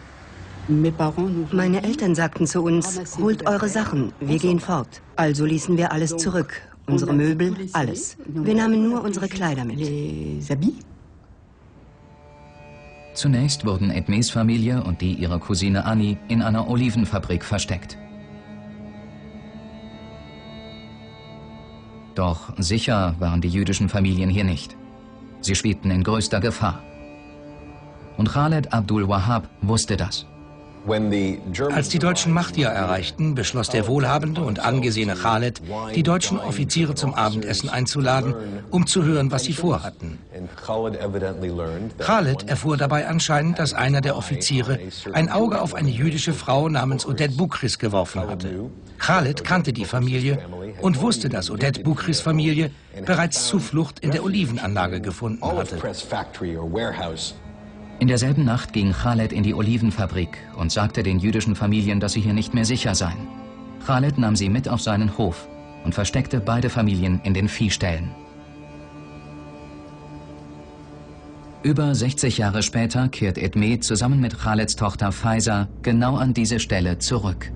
Meine Eltern sagten zu uns, holt eure Sachen, wir gehen fort. Also ließen wir alles zurück, unsere Möbel, alles. Wir nahmen nur unsere Kleider mit. Zunächst wurden Edmés Familie und die ihrer Cousine Annie in einer Olivenfabrik versteckt. Doch sicher waren die jüdischen Familien hier nicht. Sie schwebten in größter Gefahr. Und Khaled Abdul Wahab wusste das. Als die Deutschen Mahdia erreichten, beschloss der wohlhabende und angesehene Khaled, die deutschen Offiziere zum Abendessen einzuladen, um zu hören, was sie vorhatten. Khaled erfuhr dabei anscheinend, dass einer der Offiziere ein Auge auf eine jüdische Frau namens Odette Boukris geworfen hatte. Khaled kannte die Familie und wusste, dass Odette Boukris' Familie bereits Zuflucht in der Olivenanlage gefunden hatte. In derselben Nacht ging Khaled in die Olivenfabrik und sagte den jüdischen Familien, dass sie hier nicht mehr sicher seien. Khaled nahm sie mit auf seinen Hof und versteckte beide Familien in den Viehställen. Über 60 Jahre später kehrt Edmé zusammen mit Khaleds Tochter Faiza genau an diese Stelle zurück.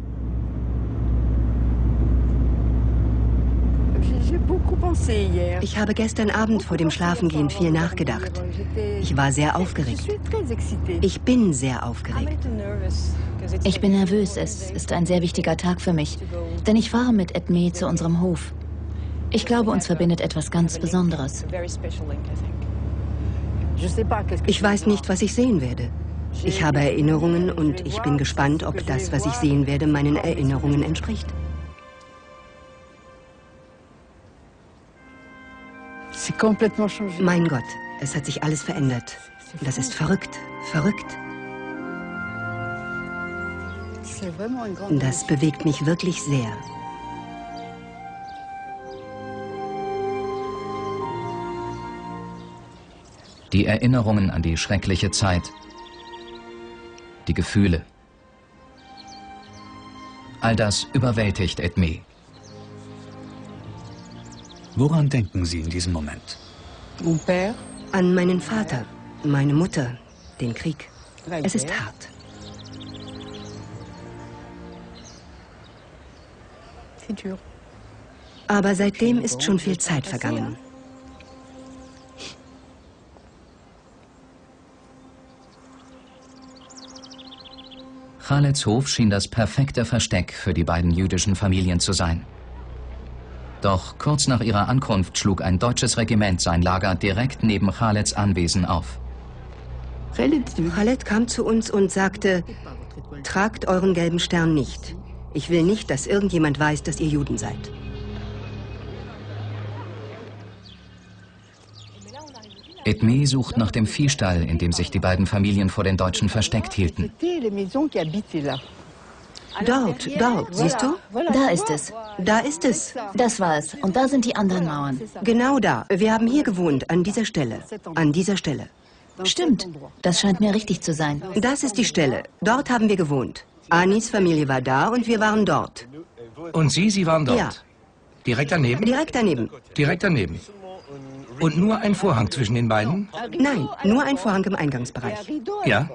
Ich habe gestern Abend vor dem Schlafengehen viel nachgedacht. Ich war sehr aufgeregt. Ich bin sehr aufgeregt. Ich bin nervös. Es ist ein sehr wichtiger Tag für mich, denn ich fahre mit Edmé zu unserem Hof. Ich glaube, uns verbindet etwas ganz Besonderes. Ich weiß nicht, was ich sehen werde. Ich habe Erinnerungen und ich bin gespannt, ob das, was ich sehen werde, meinen Erinnerungen entspricht. Mein Gott, es hat sich alles verändert. Das ist verrückt, verrückt. Das bewegt mich wirklich sehr. Die Erinnerungen an die schreckliche Zeit, die Gefühle. All das überwältigt Edmé. Woran denken Sie in diesem Moment? An meinen Vater, meine Mutter, den Krieg. Es ist hart. Aber seitdem ist schon viel Zeit vergangen. Khaleds Hof schien das perfekte Versteck für die beiden jüdischen Familien zu sein. Doch kurz nach ihrer Ankunft schlug ein deutsches Regiment sein Lager direkt neben Khaleds Anwesen auf. Khaled kam zu uns und sagte, tragt euren gelben Stern nicht. Ich will nicht, dass irgendjemand weiß, dass ihr Juden seid. Edmé sucht nach dem Viehstall, in dem sich die beiden Familien vor den Deutschen versteckt hielten. Dort, siehst du? Da ist es. Da ist es. Das war es. Und da sind die anderen Mauern. Genau da. Wir haben hier gewohnt, an dieser Stelle. An dieser Stelle. Stimmt. Das scheint mir richtig zu sein. Das ist die Stelle. Dort haben wir gewohnt. Anis Familie war da und wir waren dort. Und Sie waren dort? Ja. Direkt daneben? Direkt daneben. Direkt daneben. Und nur ein Vorhang zwischen den beiden? Nein, nur ein Vorhang im Eingangsbereich. Ja.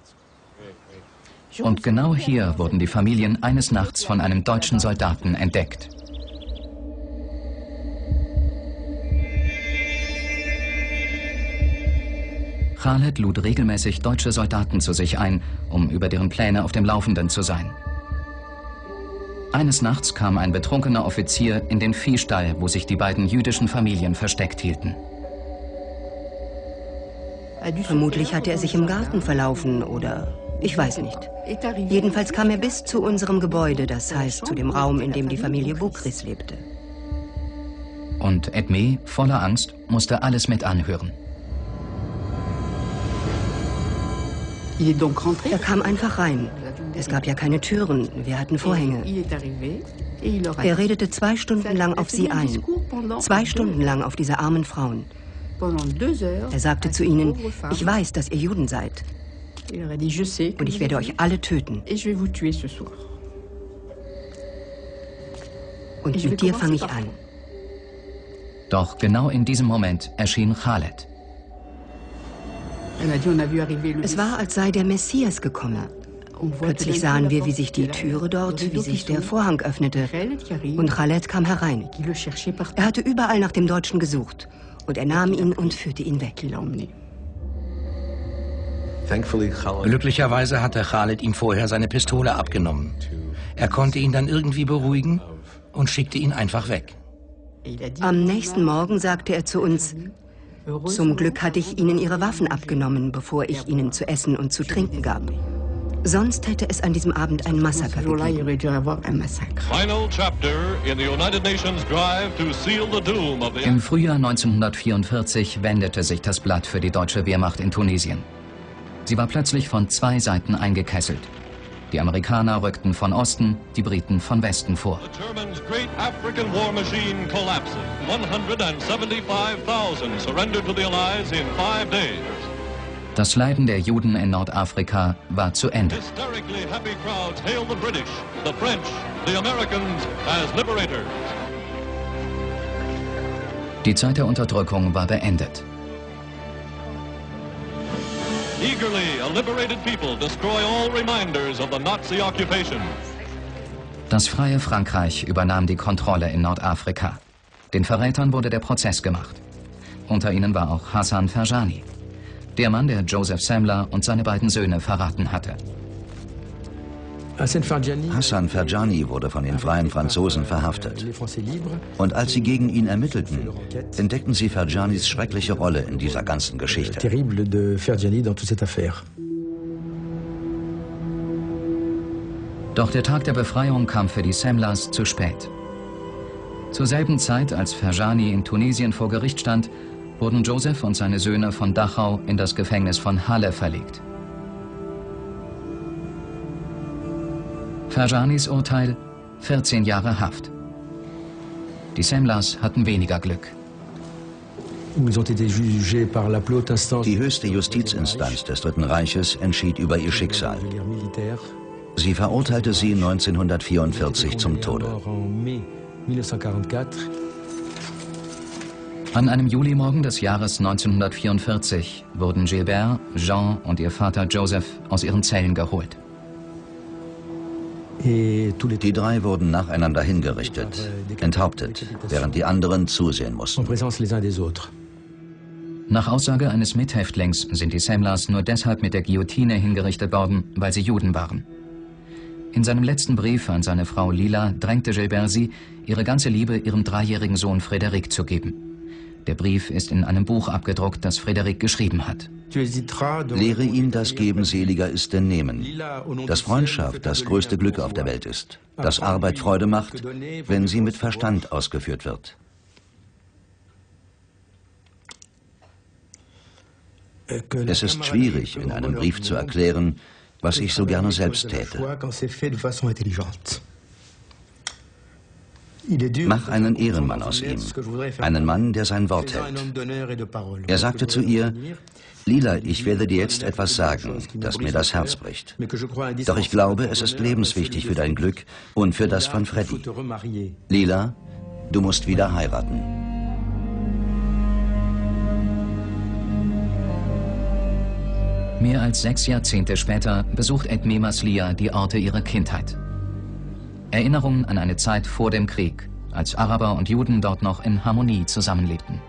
Und genau hier wurden die Familien eines Nachts von einem deutschen Soldaten entdeckt. Khaled lud regelmäßig deutsche Soldaten zu sich ein, um über deren Pläne auf dem Laufenden zu sein. Eines Nachts kam ein betrunkener Offizier in den Viehstall, wo sich die beiden jüdischen Familien versteckt hielten. Vermutlich hatte er sich im Garten verlaufen oder ich weiß nicht. Jedenfalls kam er bis zu unserem Gebäude, das heißt zu dem Raum, in dem die Familie Boukris lebte. Und Edmé, voller Angst, musste alles mit anhören. Er kam einfach rein. Es gab ja keine Türen, wir hatten Vorhänge. Er redete 2 Stunden lang auf sie ein. 2 Stunden lang auf diese armen Frauen. Er sagte zu ihnen, ich weiß, dass ihr Juden seid. Und ich werde euch alle töten. Und mit dir fange ich an. Doch genau in diesem Moment erschien Khaled. Es war, als sei der Messias gekommen. Plötzlich sahen wir, wie sich die Türe dort, wie sich der Vorhang öffnete. Und Khaled kam herein. Er hatte überall nach dem Deutschen gesucht. Und er nahm ihn und führte ihn weg. Glücklicherweise hatte Khaled ihm vorher seine Pistole abgenommen. Er konnte ihn dann irgendwie beruhigen und schickte ihn einfach weg. Am nächsten Morgen sagte er zu uns, zum Glück hatte ich ihnen ihre Waffen abgenommen, bevor ich ihnen zu essen und zu trinken gab. Sonst hätte es an diesem Abend ein Massaker gegeben. Im Frühjahr 1944 wendete sich das Blatt für die deutsche Wehrmacht in Tunesien. Sie war plötzlich von 2 Seiten eingekesselt. Die Amerikaner rückten von Osten, die Briten von Westen vor. Das Leiden der Juden in Nordafrika war zu Ende. Die Zeit der Unterdrückung war beendet. Das freie Frankreich übernahm die Kontrolle in Nordafrika. Den Verrätern wurde der Prozess gemacht. Unter ihnen war auch Hassan Ferjani, der Mann, der Joseph Semler und seine beiden Söhne verraten hatte. Hassan Ferjani wurde von den Freien Franzosen verhaftet. Und als sie gegen ihn ermittelten, entdeckten sie Ferjanis schreckliche Rolle in dieser ganzen Geschichte. Doch der Tag der Befreiung kam für die Semlers zu spät. Zur selben Zeit, als Ferjani in Tunesien vor Gericht stand, wurden Joseph und seine Söhne von Dachau in das Gefängnis von Halle verlegt. Ferjanis Urteil: 14 Jahre Haft. Die Semlers hatten weniger Glück. Die höchste Justizinstanz des Dritten Reiches entschied über ihr Schicksal. Sie verurteilte sie 1944 zum Tode. An einem Julimorgen des Jahres 1944 wurden Gilbert, Jean und ihr Vater Joseph aus ihren Zellen geholt. Die 3 wurden nacheinander hingerichtet, enthauptet, während die anderen zusehen mussten. Nach Aussage eines Mithäftlings sind die Semlers nur deshalb mit der Guillotine hingerichtet worden, weil sie Juden waren. In seinem letzten Brief an seine Frau Lila drängte Gilbert sie, ihre ganze Liebe ihrem 3-jährigen Sohn Frédéric zu geben. Der Brief ist in einem Buch abgedruckt, das Frédéric geschrieben hat. Lehre ihn, dass Geben seliger ist denn Nehmen. Dass Freundschaft das größte Glück auf der Welt ist. Dass Arbeit Freude macht, wenn sie mit Verstand ausgeführt wird. Es ist schwierig, in einem Brief zu erklären, was ich so gerne selbst täte. Mach einen Ehrenmann aus ihm, einen Mann, der sein Wort hält. Er sagte zu ihr, Lila, ich werde dir jetzt etwas sagen, das mir das Herz bricht. Doch ich glaube, es ist lebenswichtig für dein Glück und für das von Freddy. Lila, du musst wieder heiraten. Mehr als 6 Jahrzehnte später besucht Edmé Maslia die Orte ihrer Kindheit. Erinnerungen an eine Zeit vor dem Krieg, als Araber und Juden dort noch in Harmonie zusammenlebten.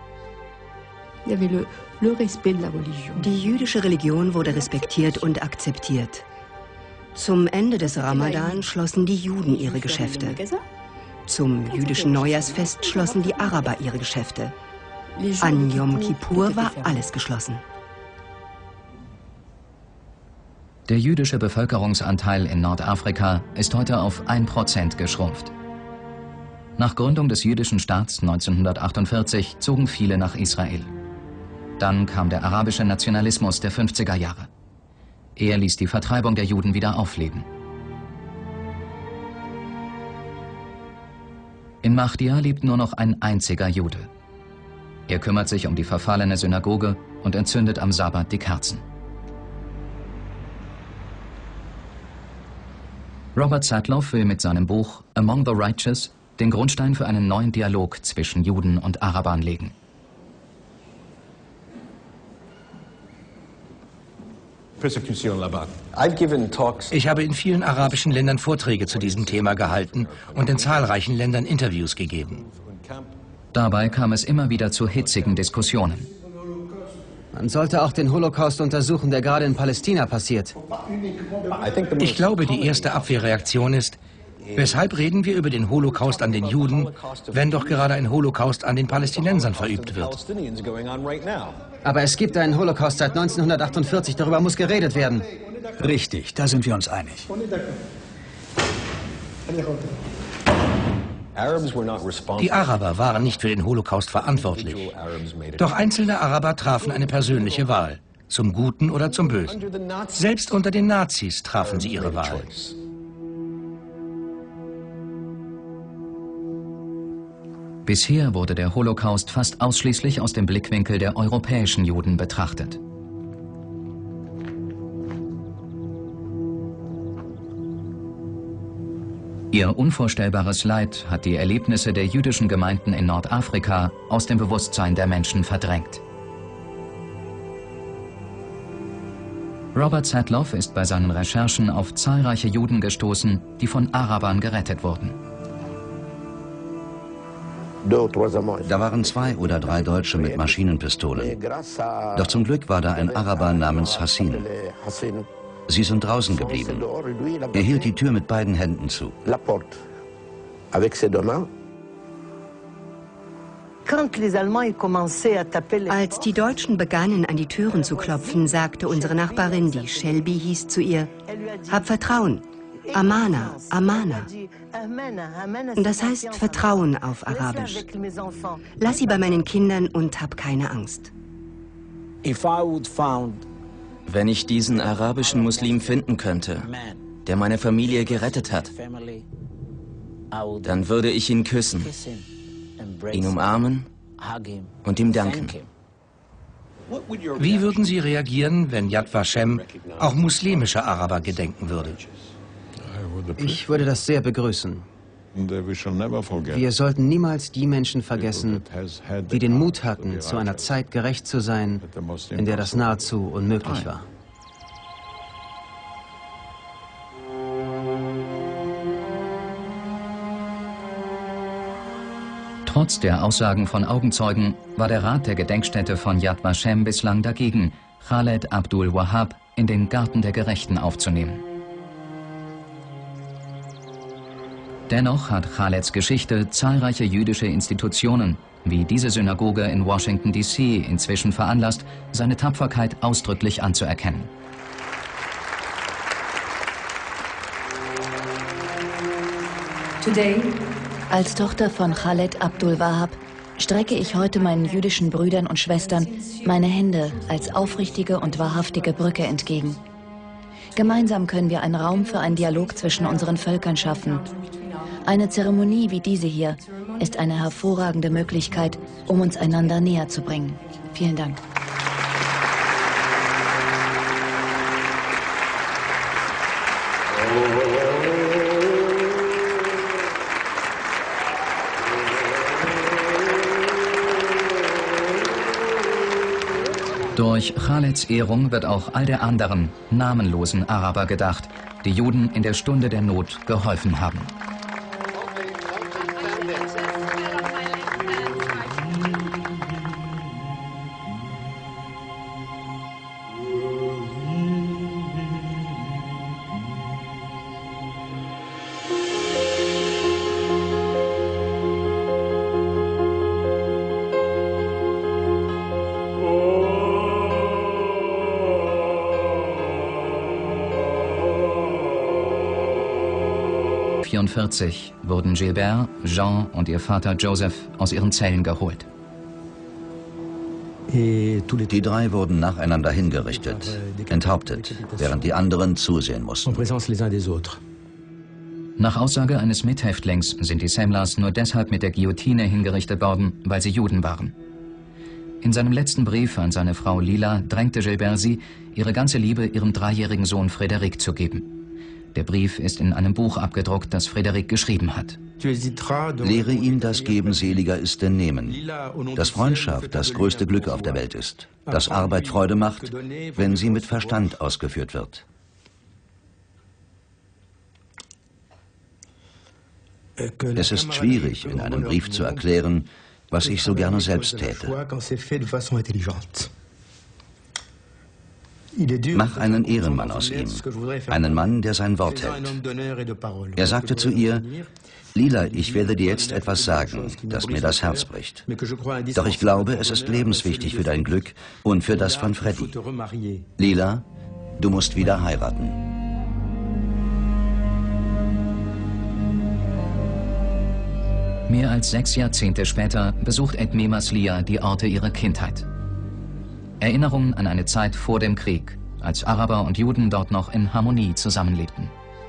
Die jüdische Religion wurde respektiert und akzeptiert. Zum Ende des Ramadan schlossen die Juden ihre Geschäfte. Zum jüdischen Neujahrsfest schlossen die Araber ihre Geschäfte. An Yom Kippur war alles geschlossen. Der jüdische Bevölkerungsanteil in Nordafrika ist heute auf 1% geschrumpft. Nach Gründung des jüdischen Staats 1948 zogen viele nach Israel. Dann kam der arabische Nationalismus der 50er Jahre. Er ließ die Vertreibung der Juden wieder aufleben. In Mahdia lebt nur noch ein einziger Jude. Er kümmert sich um die verfallene Synagoge und entzündet am Sabbat die Kerzen. Robert Satloff will mit seinem Buch Among the Righteous den Grundstein für einen neuen Dialog zwischen Juden und Arabern legen. Ich habe in vielen arabischen Ländern Vorträge zu diesem Thema gehalten und in zahlreichen Ländern Interviews gegeben. Dabei kam es immer wieder zu hitzigen Diskussionen. Man sollte auch den Holocaust untersuchen, der gerade in Palästina passiert. Ich glaube, die erste Abwehrreaktion ist, weshalb reden wir über den Holocaust an den Juden, wenn doch gerade ein Holocaust an den Palästinensern verübt wird? Aber es gibt einen Holocaust seit 1948, darüber muss geredet werden. Richtig, da sind wir uns einig. Die Araber waren nicht für den Holocaust verantwortlich. Doch einzelne Araber trafen eine persönliche Wahl, zum Guten oder zum Bösen. Selbst unter den Nazis trafen sie ihre Wahl. Bisher wurde der Holocaust fast ausschließlich aus dem Blickwinkel der europäischen Juden betrachtet. Ihr unvorstellbares Leid hat die Erlebnisse der jüdischen Gemeinden in Nordafrika aus dem Bewusstsein der Menschen verdrängt. Robert Satloff ist bei seinen Recherchen auf zahlreiche Juden gestoßen, die von Arabern gerettet wurden. Da waren 2 oder 3 Deutsche mit Maschinenpistolen. Doch zum Glück war da ein Araber namens Hassin. Sie sind draußen geblieben. Er hielt die Tür mit beiden Händen zu. Als die Deutschen begannen, an die Türen zu klopfen, sagte unsere Nachbarin, die Shelby hieß, zu ihr, hab Vertrauen. Amana, Amana. Das heißt Vertrauen auf Arabisch. Lass sie bei meinen Kindern und hab keine Angst. Wenn ich diesen arabischen Muslim finden könnte, der meine Familie gerettet hat, dann würde ich ihn küssen, ihn umarmen und ihm danken. Wie würden Sie reagieren, wenn Yad Vashem auch muslimische Araber gedenken würde? Ich würde das sehr begrüßen. Wir sollten niemals die Menschen vergessen, die den Mut hatten, zu einer Zeit gerecht zu sein, in der das nahezu unmöglich war. Trotz der Aussagen von Augenzeugen war der Rat der Gedenkstätte von Yad Vashem bislang dagegen, Khaled Abdul Wahab in den Garten der Gerechten aufzunehmen. Dennoch hat Khaleds Geschichte zahlreiche jüdische Institutionen, wie diese Synagoge in Washington, D.C., inzwischen veranlasst, seine Tapferkeit ausdrücklich anzuerkennen. Als Tochter von Khaled Abdul Wahab strecke ich heute meinen jüdischen Brüdern und Schwestern meine Hände als aufrichtige und wahrhaftige Brücke entgegen. Gemeinsam können wir einen Raum für einen Dialog zwischen unseren Völkern schaffen. Eine Zeremonie wie diese hier ist eine hervorragende Möglichkeit, um uns einander näher zu bringen. Vielen Dank. Durch Khaleds Ehrung wird auch all der anderen, namenlosen Araber gedacht, die Juden in der Stunde der Not geholfen haben. Wurden Gilbert, Jean und ihr Vater Joseph aus ihren Zellen geholt. Die drei wurden nacheinander hingerichtet, enthauptet, während die anderen zusehen mussten. Nach Aussage eines Mithäftlings sind die Semlers nur deshalb mit der Guillotine hingerichtet worden, weil sie Juden waren. In seinem letzten Brief an seine Frau Lila drängte Gilbert sie, ihre ganze Liebe ihrem 3-jährigen Sohn Frédéric zu geben. Der Brief ist in einem Buch abgedruckt, das Frédéric geschrieben hat. Lehre ihn, dass Geben seliger ist denn Nehmen, dass Freundschaft das größte Glück auf der Welt ist, dass Arbeit Freude macht, wenn sie mit Verstand ausgeführt wird. Es ist schwierig, in einem Brief zu erklären, was ich so gerne selbst täte. Mach einen Ehrenmann aus ihm, einen Mann, der sein Wort hält. Er sagte zu ihr, Lila, ich werde dir jetzt etwas sagen, das mir das Herz bricht. Doch ich glaube, es ist lebenswichtig für dein Glück und für das von Freddy. Lila, du musst wieder heiraten. Mehr als 6 Jahrzehnte später besucht Edmé Maslia die Orte ihrer Kindheit. Erinnerungen an eine Zeit vor dem Krieg, als Araber und Juden dort noch in Harmonie zusammenlebten.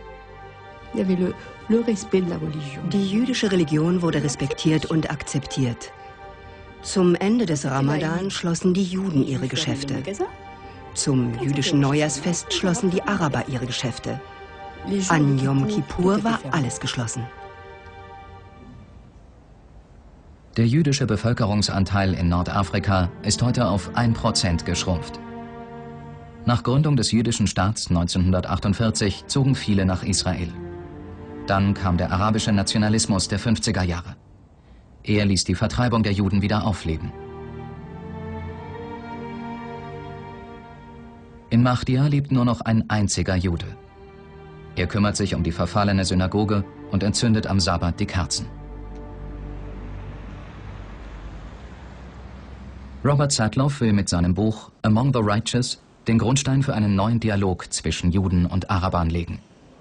Die jüdische Religion wurde respektiert und akzeptiert. Zum Ende des Ramadan schlossen die Juden ihre Geschäfte. Zum jüdischen Neujahrsfest schlossen die Araber ihre Geschäfte. An Yom Kippur war alles geschlossen. Der jüdische Bevölkerungsanteil in Nordafrika ist heute auf 1% geschrumpft. Nach Gründung des jüdischen Staats 1948 zogen viele nach Israel. Dann kam der arabische Nationalismus der 50er Jahre. Er ließ die Vertreibung der Juden wieder aufleben. In Mahdia lebt nur noch ein einziger Jude. Er kümmert sich um die verfallene Synagoge und entzündet am Sabbat die Kerzen. Robert Satloff will mit seinem Buch Among the Righteous den Grundstein für einen neuen Dialog zwischen Juden und Arabern legen.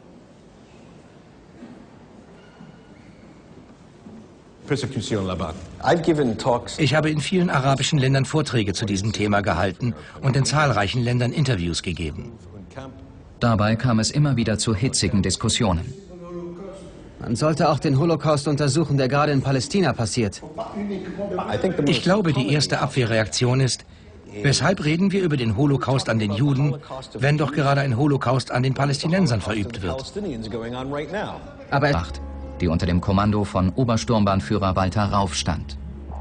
Ich habe in vielen arabischen Ländern Vorträge zu diesem Thema gehalten und in zahlreichen Ländern Interviews gegeben. Dabei kam es immer wieder zu hitzigen Diskussionen. Man sollte auch den Holocaust untersuchen, der gerade in Palästina passiert. Ich glaube, die erste Abwehrreaktion ist, weshalb reden wir über den Holocaust an den Juden, wenn doch gerade ein Holocaust an den Palästinensern verübt wird? Aber die unter dem Kommando von Obersturmbannführer Walter Rauf stand.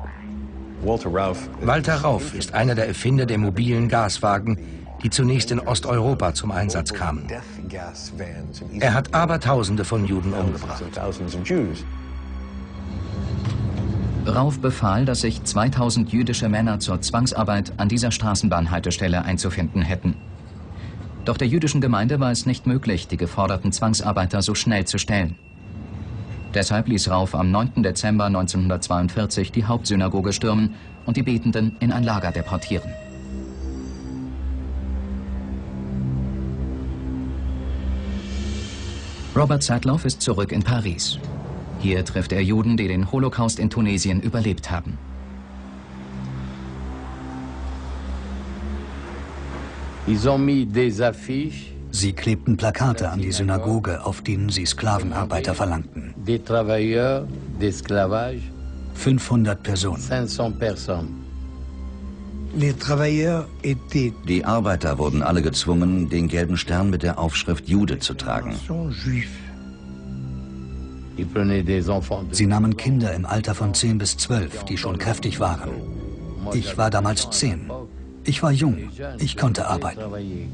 Walter Rauf ist einer der Erfinder der mobilen Gaswagen, die zunächst in Osteuropa zum Einsatz kamen. Er hat Abertausende von Juden umgebracht. Rauf befahl, dass sich 2000 jüdische Männer zur Zwangsarbeit an dieser Straßenbahnhaltestelle einzufinden hätten. Doch der jüdischen Gemeinde war es nicht möglich, die geforderten Zwangsarbeiter so schnell zu stellen. Deshalb ließ Rauf am 9. Dezember 1942 die Hauptsynagoge stürmen und die Betenden in ein Lager deportieren. Robert Zadloff ist zurück in Paris. Hier trifft er Juden, die den Holocaust in Tunesien überlebt haben. Sie klebten Plakate an die Synagoge, auf denen sie Sklavenarbeiter verlangten. 500 Personen. Die Arbeiter wurden alle gezwungen, den gelben Stern mit der Aufschrift Jude zu tragen. Sie nahmen Kinder im Alter von 10 bis 12, die schon kräftig waren. Ich war damals 10. Ich war jung. Ich konnte arbeiten.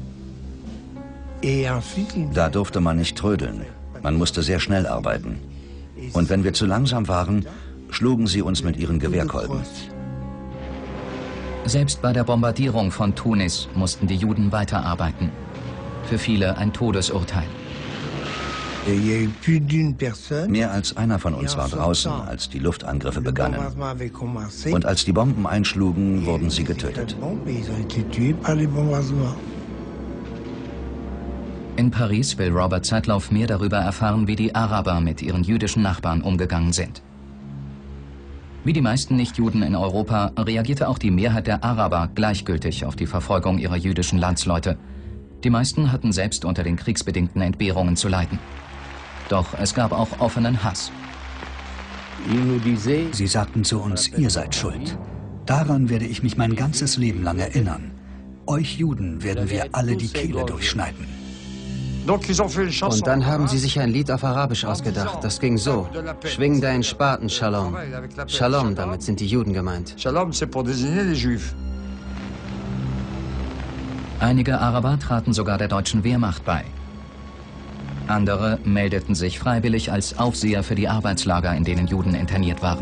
Da durfte man nicht trödeln. Man musste sehr schnell arbeiten. Und wenn wir zu langsam waren, schlugen sie uns mit ihren Gewehrkolben. Selbst bei der Bombardierung von Tunis mussten die Juden weiterarbeiten. Für viele ein Todesurteil. Mehr als einer von uns war draußen, als die Luftangriffe begannen. Und als die Bomben einschlugen, wurden sie getötet. In Paris will Robert Zadloff mehr darüber erfahren, wie die Araber mit ihren jüdischen Nachbarn umgegangen sind. Wie die meisten Nichtjuden in Europa reagierte auch die Mehrheit der Araber gleichgültig auf die Verfolgung ihrer jüdischen Landsleute. Die meisten hatten selbst unter den kriegsbedingten Entbehrungen zu leiden. Doch es gab auch offenen Hass. Sie sagten zu uns, ihr seid schuld. Daran werde ich mich mein ganzes Leben lang erinnern. Euch Juden werden wir alle die Kehle durchschneiden. Und dann haben sie sich ein Lied auf Arabisch ausgedacht. Das ging so: Schwing deinen Spaten, Shalom. Shalom, damit sind die Juden gemeint. Einige Araber traten sogar der deutschen Wehrmacht bei. Andere meldeten sich freiwillig als Aufseher für die Arbeitslager, in denen Juden interniert waren.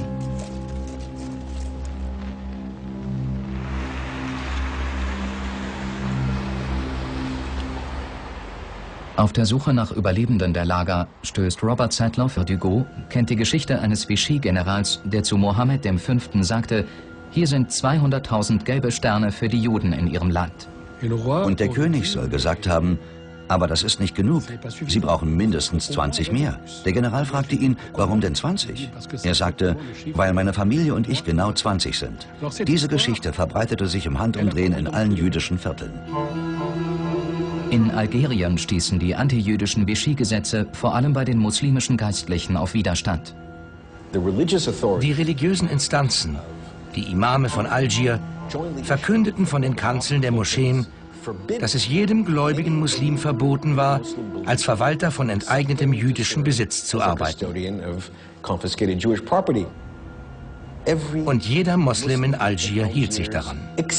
Auf der Suche nach Überlebenden der Lager stößt Robert Zadloff Verdugo, kennt die Geschichte eines Vichy-Generals, der zu Mohammed V. sagte, hier sind 200.000 gelbe Sterne für die Juden in ihrem Land. Und der König soll gesagt haben, aber das ist nicht genug. Sie brauchen mindestens 20 mehr. Der General fragte ihn, warum denn 20? Er sagte, weil meine Familie und ich genau 20 sind. Diese Geschichte verbreitete sich im Handumdrehen in allen jüdischen Vierteln. In Algerien stießen die antijüdischen Vichy-Gesetze vor allem bei den muslimischen Geistlichen auf Widerstand. Die religiösen Instanzen, die Imame von Algier, verkündeten von den Kanzeln der Moscheen, dass es jedem gläubigen Muslim verboten war, als Verwalter von enteignetem jüdischem Besitz zu arbeiten. Und jeder Moslem in Algier hielt sich daran.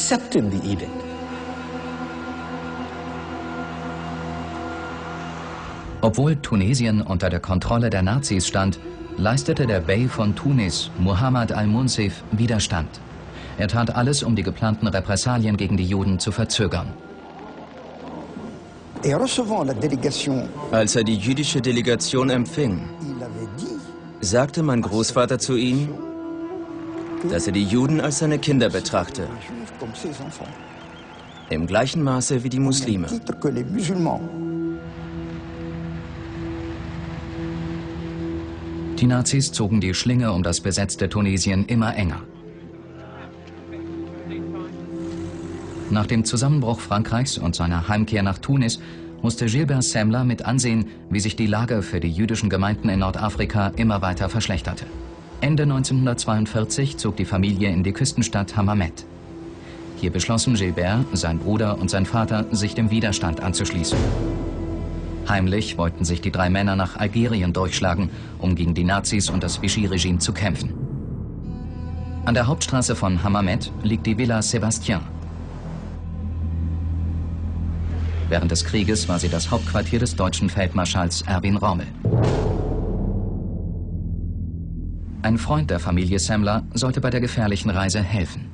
Obwohl Tunesien unter der Kontrolle der Nazis stand, leistete der Bey von Tunis, Muhammad al-Munsif, Widerstand. Er tat alles, um die geplanten Repressalien gegen die Juden zu verzögern. Als er die jüdische Delegation empfing, sagte mein Großvater zu ihm, dass er die Juden als seine Kinder betrachte, im gleichen Maße wie die Muslime. Die Nazis zogen die Schlinge um das besetzte Tunesien immer enger. Nach dem Zusammenbruch Frankreichs und seiner Heimkehr nach Tunis musste Gilbert Semler mit ansehen, wie sich die Lage für die jüdischen Gemeinden in Nordafrika immer weiter verschlechterte. Ende 1942 zog die Familie in die Küstenstadt Hammamet. Hier beschlossen Gilbert, sein Bruder und sein Vater, sich dem Widerstand anzuschließen. Heimlich wollten sich die drei Männer nach Algerien durchschlagen, um gegen die Nazis und das Vichy-Regime zu kämpfen. An der Hauptstraße von Hammamet liegt die Villa Sébastien. Während des Krieges war sie das Hauptquartier des deutschen Feldmarschalls Erwin Rommel. Ein Freund der Familie Semler sollte bei der gefährlichen Reise helfen.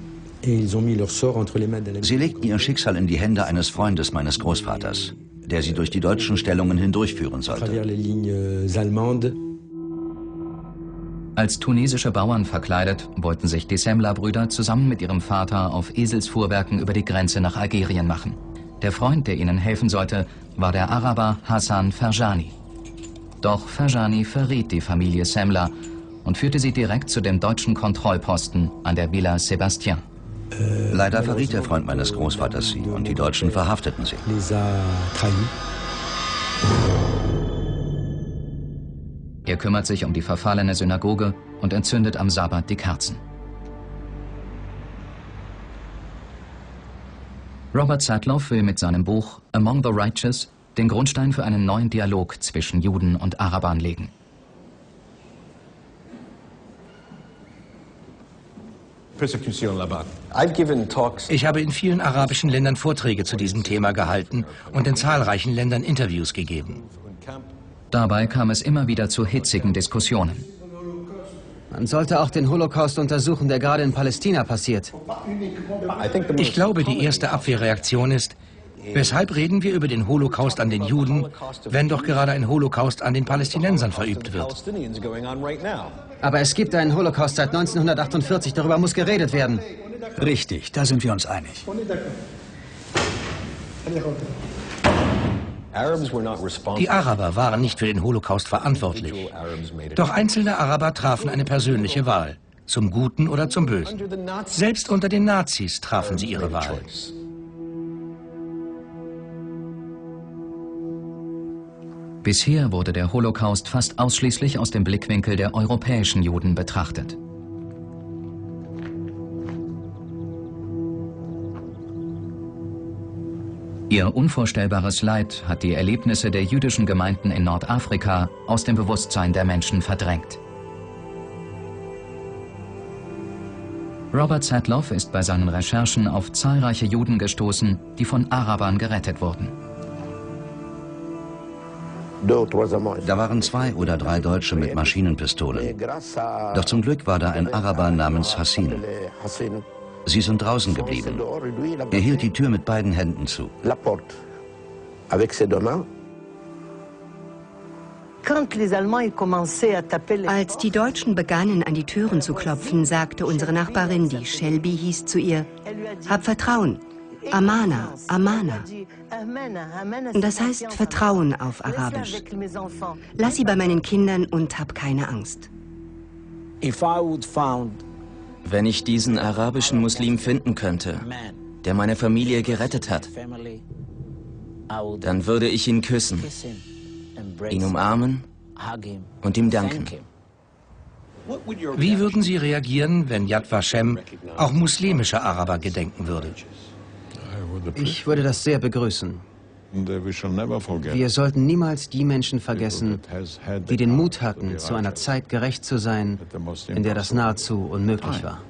Sie legten ihr Schicksal in die Hände eines Freundes meines Großvaters, der sie durch die deutschen Stellungen hindurchführen sollte. Als tunesische Bauern verkleidet, wollten sich die Semler-Brüder zusammen mit ihrem Vater auf Eselsfuhrwerken über die Grenze nach Algerien machen. Der Freund, der ihnen helfen sollte, war der Araber Hassan Ferjani. Doch Ferjani verriet die Familie Semler und führte sie direkt zu dem deutschen Kontrollposten an der Villa Sébastien. Leider verriet der Freund meines Großvaters sie und die Deutschen verhafteten sie. Er kümmert sich um die verfallene Synagoge und entzündet am Sabbat die Kerzen. Robert Satloff will mit seinem Buch Among the Righteous den Grundstein für einen neuen Dialog zwischen Juden und Arabern legen. Ich habe in vielen arabischen Ländern Vorträge zu diesem Thema gehalten und in zahlreichen Ländern Interviews gegeben. Dabei kam es immer wieder zu hitzigen Diskussionen. Man sollte auch den Holocaust untersuchen, der gerade in Palästina passiert. Ich glaube, die erste Abwehrreaktion ist, weshalb reden wir über den Holocaust an den Juden, wenn doch gerade ein Holocaust an den Palästinensern verübt wird? Aber es gibt einen Holocaust seit 1948, darüber muss geredet werden. Richtig, da sind wir uns einig. Die Araber waren nicht für den Holocaust verantwortlich. Doch einzelne Araber trafen eine persönliche Wahl, zum Guten oder zum Bösen. Selbst unter den Nazis trafen sie ihre Wahl. Bisher wurde der Holocaust fast ausschließlich aus dem Blickwinkel der europäischen Juden betrachtet. Ihr unvorstellbares Leid hat die Erlebnisse der jüdischen Gemeinden in Nordafrika aus dem Bewusstsein der Menschen verdrängt. Robert Satloff ist bei seinen Recherchen auf zahlreiche Juden gestoßen, die von Arabern gerettet wurden. Da waren 2 oder 3 Deutsche mit Maschinenpistolen. Doch zum Glück war da ein Araber namens Hassin. Sie sind draußen geblieben. Er hielt die Tür mit beiden Händen zu. Als die Deutschen begannen, an die Türen zu klopfen, sagte unsere Nachbarin, die Shelby hieß, zu ihr: Hab Vertrauen. Amana, Amana. Das heißt Vertrauen auf Arabisch. Lass sie bei meinen Kindern und hab keine Angst. Wenn ich diesen arabischen Muslim finden könnte, der meine Familie gerettet hat, dann würde ich ihn küssen, ihn umarmen und ihm danken. Wie würden Sie reagieren, wenn Yad Vashem auch muslimische Araber gedenken würde? Ich würde das sehr begrüßen. Wir sollten niemals die Menschen vergessen, die den Mut hatten, zu einer Zeit gerecht zu sein, in der das nahezu unmöglich war.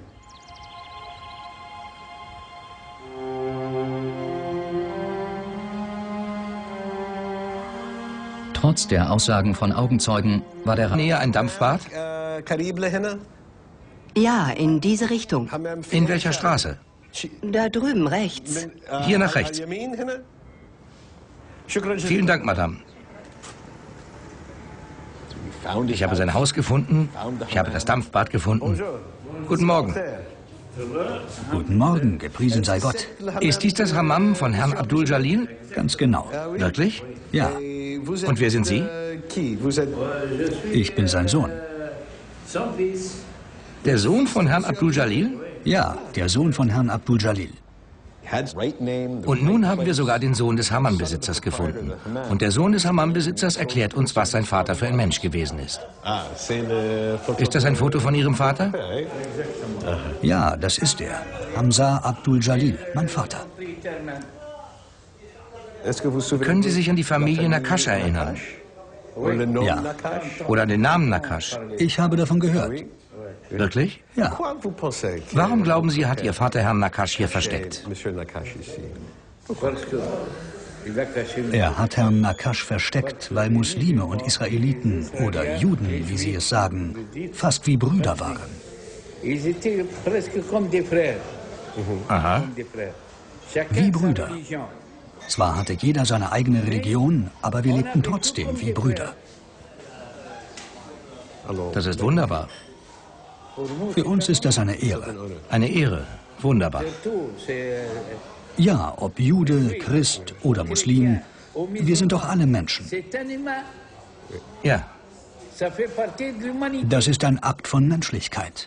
Trotz der Aussagen von Augenzeugen war der Näher ein Dampfbad? Ja, in diese Richtung. In welcher Straße? Da drüben rechts. Hier nach rechts. Vielen Dank, Madame. Ich habe sein Haus gefunden. Ich habe das Dampfbad gefunden. Guten Morgen. Guten Morgen, gepriesen sei Gott. Ist dies das Hammam von Herrn Abdul Jalil? Ganz genau. Wirklich? Ja. Und wer sind Sie? Ich bin sein Sohn. Der Sohn von Herrn Abdul Jalil? Ja, der Sohn von Herrn Abdul Jalil. Und nun haben wir sogar den Sohn des Hammam-Besitzers gefunden. Und der Sohn des Hammam-Besitzers erklärt uns, was sein Vater für ein Mensch gewesen ist. Ist das ein Foto von Ihrem Vater? Ja, das ist er. Hamza Abdul Jalil, mein Vater. Können Sie sich an die Familie Nakash erinnern? Ja. Oder an den Namen Nakash? Ich habe davon gehört. Wirklich? Ja. Warum glauben Sie, hat Ihr Vater Herrn Nakash hier versteckt? Er hat Herrn Nakash versteckt, weil Muslime und Israeliten oder Juden, wie sie es sagen, fast wie Brüder waren. Aha. Wie Brüder. Zwar hatte jeder seine eigene Religion, aber wir lebten trotzdem wie Brüder. Das ist wunderbar. Für uns ist das eine Ehre. Eine Ehre. Wunderbar. Ja, ob Jude, Christ oder Muslim, wir sind doch alle Menschen. Ja. Das ist ein Akt von Menschlichkeit.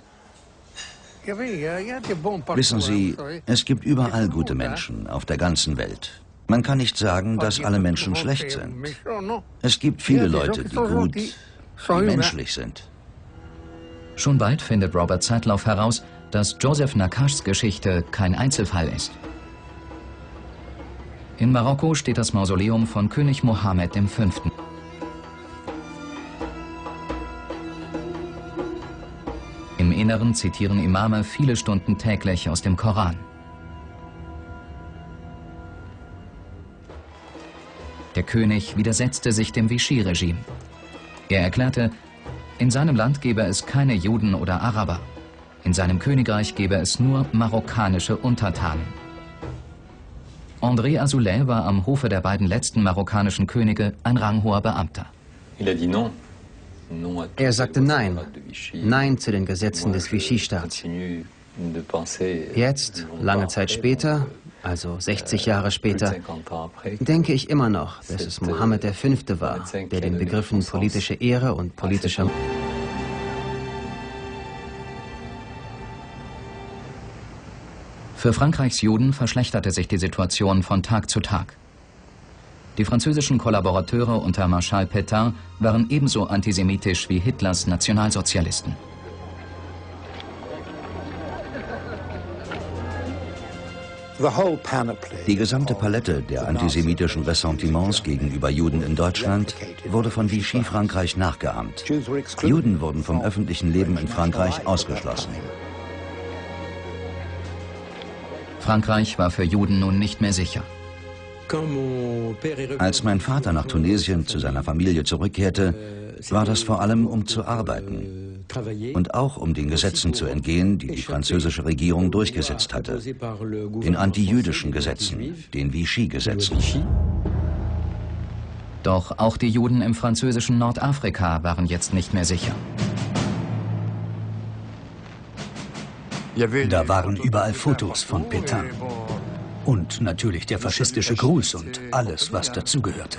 Wissen Sie, es gibt überall gute Menschen auf der ganzen Welt. Man kann nicht sagen, dass alle Menschen schlecht sind. Es gibt viele Leute, die gut, die menschlich sind. Schon bald findet Robert Zadloff heraus, dass Joseph Nakashs Geschichte kein Einzelfall ist. In Marokko steht das Mausoleum von König Mohammed V. Im Inneren zitieren Imame viele Stunden täglich aus dem Koran. Der König widersetzte sich dem Vichy-Regime. Er erklärte, in seinem Land gebe es keine Juden oder Araber. In seinem Königreich gebe es nur marokkanische Untertanen. André Azoulay war am Hofe der beiden letzten marokkanischen Könige ein ranghoher Beamter. Er sagte Nein. Nein zu den Gesetzen des Vichy-Staats. Jetzt, lange Zeit später, also 60 Jahre später, denke ich immer noch, dass es Mohammed V. war, der den Begriffen politische Ehre und politischer... Für Frankreichs Juden verschlechterte sich die Situation von Tag zu Tag. Die französischen Kollaborateure unter Marschall Pétain waren ebenso antisemitisch wie Hitlers Nationalsozialisten. Die gesamte Palette der antisemitischen Ressentiments gegenüber Juden in Deutschland wurde von Vichy-Frankreich nachgeahmt. Juden wurden vom öffentlichen Leben in Frankreich ausgeschlossen. Frankreich war für Juden nun nicht mehr sicher. Als mein Vater nach Tunesien zu seiner Familie zurückkehrte, war das vor allem, um zu arbeiten. Und auch um den Gesetzen zu entgehen, die die französische Regierung durchgesetzt hatte. Den antijüdischen Gesetzen, den Vichy-Gesetzen. Doch auch die Juden im französischen Nordafrika waren jetzt nicht mehr sicher. Da waren überall Fotos von Pétain. Und natürlich der faschistische Gruß und alles, was dazugehörte.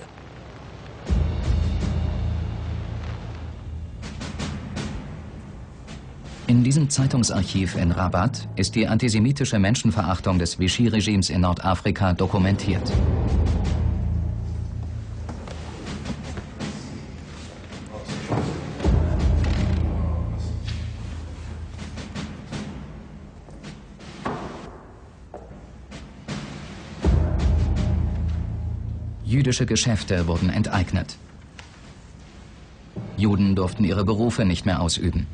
In diesem Zeitungsarchiv in Rabat ist die antisemitische Menschenverachtung des Vichy-Regimes in Nordafrika dokumentiert. Jüdische Geschäfte wurden enteignet. Juden durften ihre Berufe nicht mehr ausüben.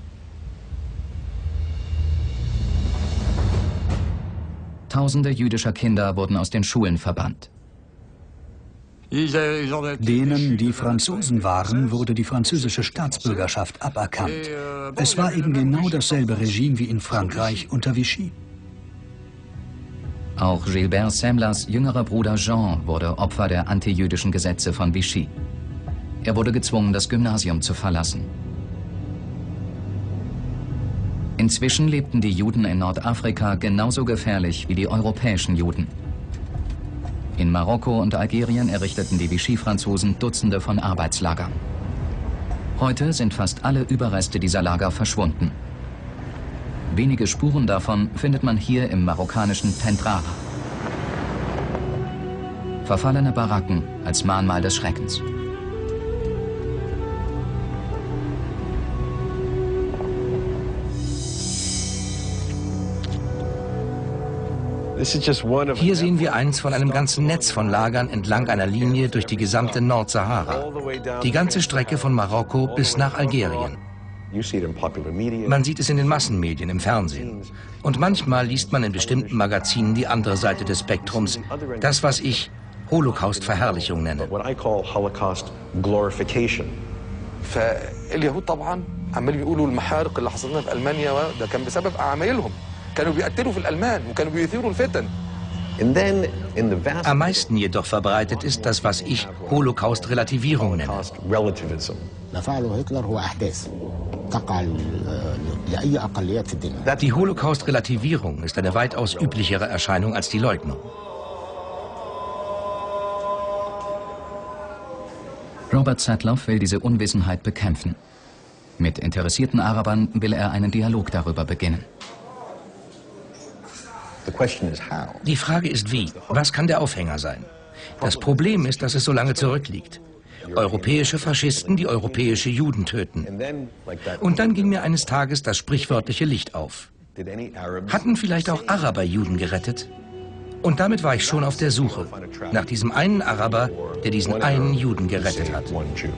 Tausende jüdischer Kinder wurden aus den Schulen verbannt. Denen, die Franzosen waren, wurde die französische Staatsbürgerschaft aberkannt. Es war eben genau dasselbe Regime wie in Frankreich unter Vichy. Auch Gilbert Semlers jüngerer Bruder Jean wurde Opfer der antijüdischen Gesetze von Vichy. Er wurde gezwungen, das Gymnasium zu verlassen. Inzwischen lebten die Juden in Nordafrika genauso gefährlich wie die europäischen Juden. In Marokko und Algerien errichteten die Vichy-Franzosen Dutzende von Arbeitslagern. Heute sind fast alle Überreste dieser Lager verschwunden. Wenige Spuren davon findet man hier im marokkanischen Tentrara. Verfallene Baracken als Mahnmal des Schreckens. Hier sehen wir eins von einem ganzen Netz von Lagern entlang einer Linie durch die gesamte Nordsahara. Die ganze Strecke von Marokko bis nach Algerien. Man sieht es in den Massenmedien, im Fernsehen. Und manchmal liest man in bestimmten Magazinen die andere Seite des Spektrums. Das, was ich Holocaust-Verherrlichung nenne. فاليهود طبعا عمالين بيقولوا المحارق اللي حصلنا في ألمانيا ده كان بسبب أعمالهم. كانوا بيقتلوا في الألمان وكانوا بيثيروا الفتن. Am meisten jedoch verbreitet ist das, was ich Holocaust-Relativierung nenne. Die Holocaust-Relativierung ist eine weitaus üblichere Erscheinung als die Leugnung. Robert Satlow will diese Unwissenheit bekämpfen. Mit interessierten Arabern will er einen Dialog darüber beginnen. Die Frage ist wie. Was kann der Aufhänger sein? Das Problem ist, dass es so lange zurückliegt. Europäische Faschisten, die europäische Juden töten. Und dann ging mir eines Tages das sprichwörtliche Licht auf. Hatten vielleicht auch Araber Juden gerettet? Und damit war ich schon auf der Suche nach diesem einen Araber, der diesen einen Juden gerettet hat.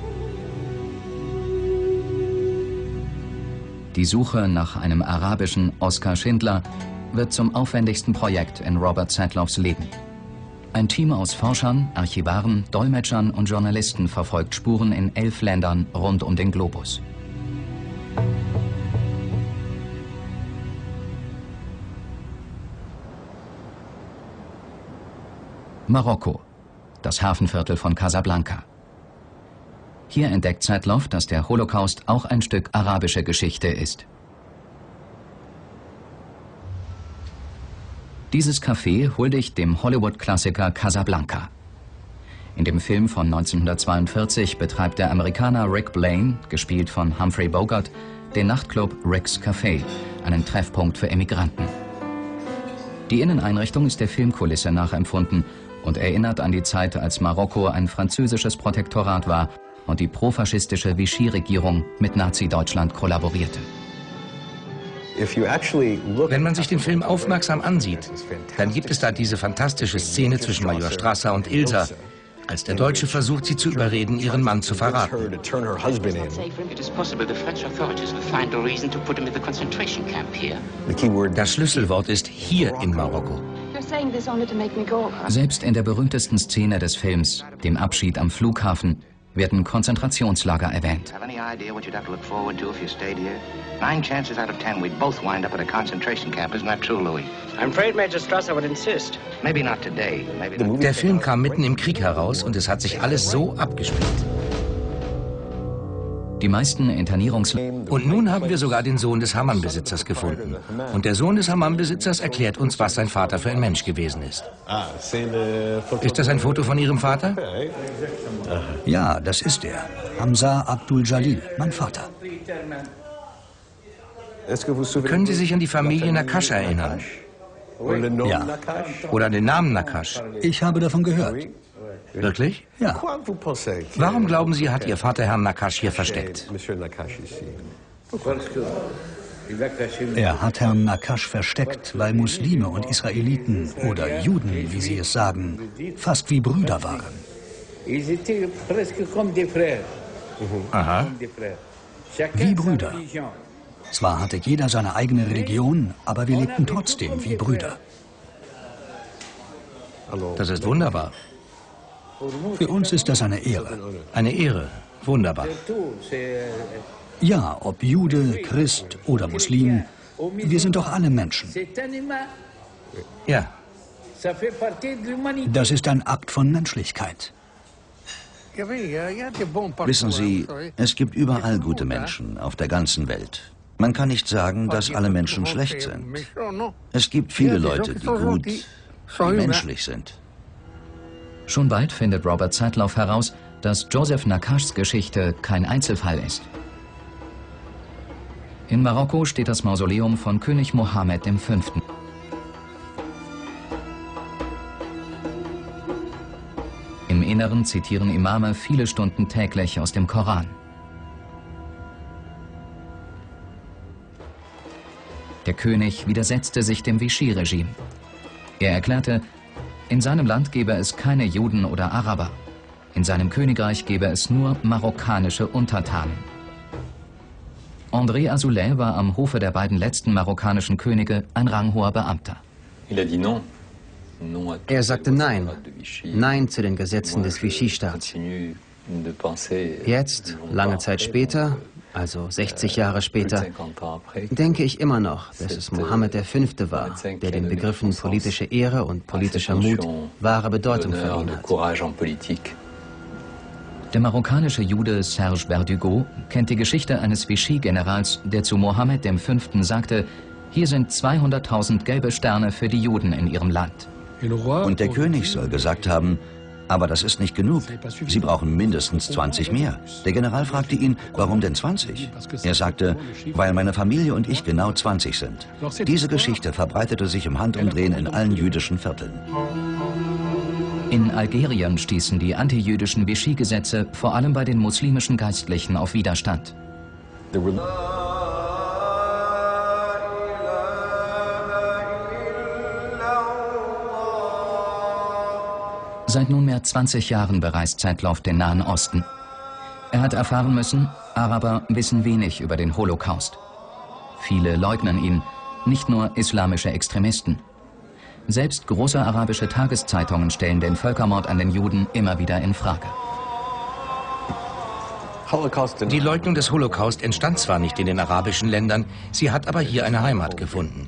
Die Suche nach einem arabischen Oskar Schindler wird zum aufwendigsten Projekt in Robert Satlows Leben. Ein Team aus Forschern, Archivaren, Dolmetschern und Journalisten verfolgt Spuren in 11 Ländern rund um den Globus. Marokko, das Hafenviertel von Casablanca. Hier entdeckt Satlow, dass der Holocaust auch ein Stück arabische Geschichte ist. Dieses Café huldigt dem Hollywood-Klassiker Casablanca. In dem Film von 1942 betreibt der Amerikaner Rick Blaine, gespielt von Humphrey Bogart, den Nachtclub Rick's Café, einen Treffpunkt für Emigranten. Die Inneneinrichtung ist der Filmkulisse nachempfunden und erinnert an die Zeit, als Marokko ein französisches Protektorat war und die profaschistische Vichy-Regierung mit Nazi-Deutschland kollaborierte. Wenn man sich den Film aufmerksam ansieht, dann gibt es da diese fantastische Szene zwischen Major Strasser und Ilsa, als der Deutsche versucht, sie zu überreden, ihren Mann zu verraten. Das Schlüsselwort ist hier in Marokko. Selbst in der berühmtesten Szene des Films, dem Abschied am Flughafen, werden Konzentrationslager erwähnt. Der Film kam mitten im Krieg heraus und es hat sich alles so abgespielt. Die meisten Und nun haben wir sogar den Sohn des Hammam-Besitzers gefunden. Und der Sohn des Hammam-Besitzers erklärt uns, was sein Vater für ein Mensch gewesen ist. Ist das ein Foto von Ihrem Vater? Ja, das ist er. Hamza Abdul Jalil, mein Vater. Können Sie sich an die Familie Nakash erinnern? Ja. Oder an den Namen Nakash? Ich habe davon gehört. Wirklich? Ja. Warum glauben Sie, hat Ihr Vater Herrn Nakash hier versteckt? Er hat Herrn Nakash versteckt, weil Muslime und Israeliten oder Juden, wie sie es sagen, fast wie Brüder waren. Aha. Wie Brüder. Zwar hatte jeder seine eigene Religion, aber wir lebten trotzdem wie Brüder. Das ist wunderbar. Für uns ist das eine Ehre. Eine Ehre. Wunderbar. Ja, ob Jude, Christ oder Muslim, wir sind doch alle Menschen. Ja. Das ist ein Akt von Menschlichkeit. Wissen Sie, es gibt überall gute Menschen auf der ganzen Welt. Man kann nicht sagen, dass alle Menschen schlecht sind. Es gibt viele Leute, die gut, die menschlich sind. Schon bald findet Robert Satlow heraus, dass Joseph Nakashs Geschichte kein Einzelfall ist. In Marokko steht das Mausoleum von König Mohammed V. Im Inneren zitieren Imame viele Stunden täglich aus dem Koran. Der König widersetzte sich dem Vichy-Regime. Er erklärte, in seinem Land gebe es keine Juden oder Araber. In seinem Königreich gebe es nur marokkanische Untertanen. André Azoulay war am Hofe der beiden letzten marokkanischen Könige ein ranghoher Beamter. Er sagte Nein. Nein zu den Gesetzen des Vichy-Staats. Jetzt, lange Zeit später, also 60 Jahre später, denke ich immer noch, dass es Mohammed V. war, der den Begriffen politische Ehre und politischer Mut wahre Bedeutung verliehen hat. Der marokkanische Jude Serge Verdugo kennt die Geschichte eines Vichy-Generals, der zu Mohammed V. sagte, hier sind 200.000 gelbe Sterne für die Juden in ihrem Land. Und der König soll gesagt haben, aber das ist nicht genug. Sie brauchen mindestens 20 mehr. Der General fragte ihn, warum denn 20? Er sagte, weil meine Familie und ich genau 20 sind. Diese Geschichte verbreitete sich im Handumdrehen in allen jüdischen Vierteln. In Algerien stießen die antijüdischen Vichy-Gesetze vor allem bei den muslimischen Geistlichen auf Widerstand. Seit nunmehr 20 Jahren bereist Zaitlow den Nahen Osten. Er hat erfahren müssen, Araber wissen wenig über den Holocaust. Viele leugnen ihn, nicht nur islamische Extremisten. Selbst große arabische Tageszeitungen stellen den Völkermord an den Juden immer wieder in Frage. Die Leugnung des Holocaust entstand zwar nicht in den arabischen Ländern, sie hat aber hier eine Heimat gefunden.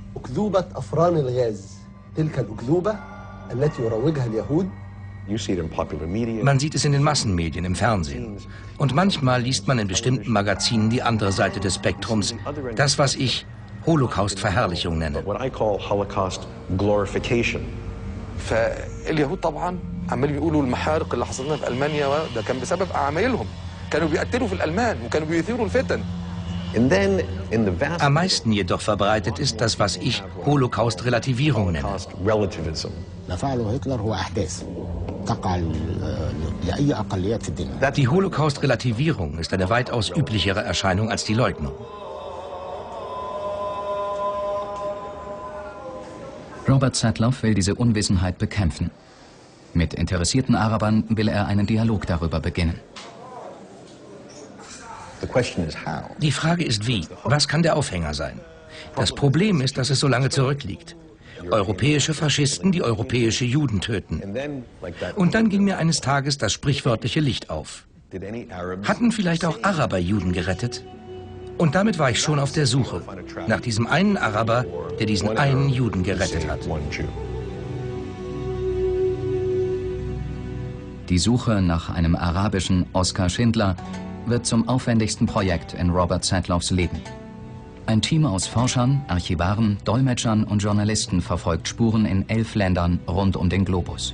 Man sieht es in den Massenmedien, im Fernsehen. Und manchmal liest man in bestimmten Magazinen die andere Seite des Spektrums. Das, was ich Holocaust-Verherrlichung nenne. فاليهود طبعا عمالين بيقولوا المحارق اللي حصلنا في ألمانيا ده كان بسبب أعمالهم. كانوا بيقتلوا في الألمان وكانوا بيثيروا الفتن. Am meisten jedoch verbreitet ist das, was ich Holocaust-Relativierung nenne. Die Holocaust-Relativierung ist eine weitaus üblichere Erscheinung als die Leugnung. Robert Zaitlow will diese Unwissenheit bekämpfen. Mit interessierten Arabern will er einen Dialog darüber beginnen. Die Frage ist wie. Was kann der Aufhänger sein? Das Problem ist, dass es so lange zurückliegt. Europäische Faschisten, die europäische Juden töten. Und dann ging mir eines Tages das sprichwörtliche Licht auf. Hatten vielleicht auch Araber Juden gerettet? Und damit war ich schon auf der Suche nach diesem einen Araber, der diesen einen Juden gerettet hat. Die Suche nach einem arabischen Oskar Schindler wird zum aufwendigsten Projekt in Robert Zaitlows Leben. Ein Team aus Forschern, Archivaren, Dolmetschern und Journalisten verfolgt Spuren in 11 Ländern rund um den Globus.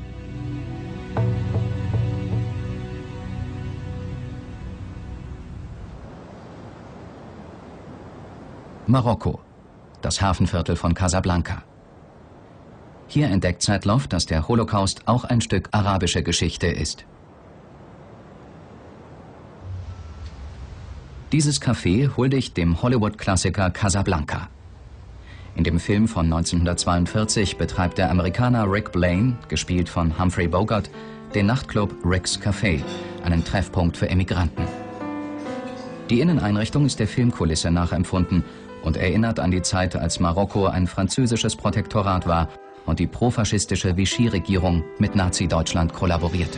Marokko, das Hafenviertel von Casablanca. Hier entdeckt Zaitlow, dass der Holocaust auch ein Stück arabische Geschichte ist. Dieses Café huldigt dem Hollywood-Klassiker Casablanca. In dem Film von 1942 betreibt der Amerikaner Rick Blaine, gespielt von Humphrey Bogart, den Nachtclub Rick's Café, einen Treffpunkt für Emigranten. Die Inneneinrichtung ist der Filmkulisse nachempfunden und erinnert an die Zeit, als Marokko ein französisches Protektorat war und die profaschistische Vichy-Regierung mit Nazi-Deutschland kollaborierte.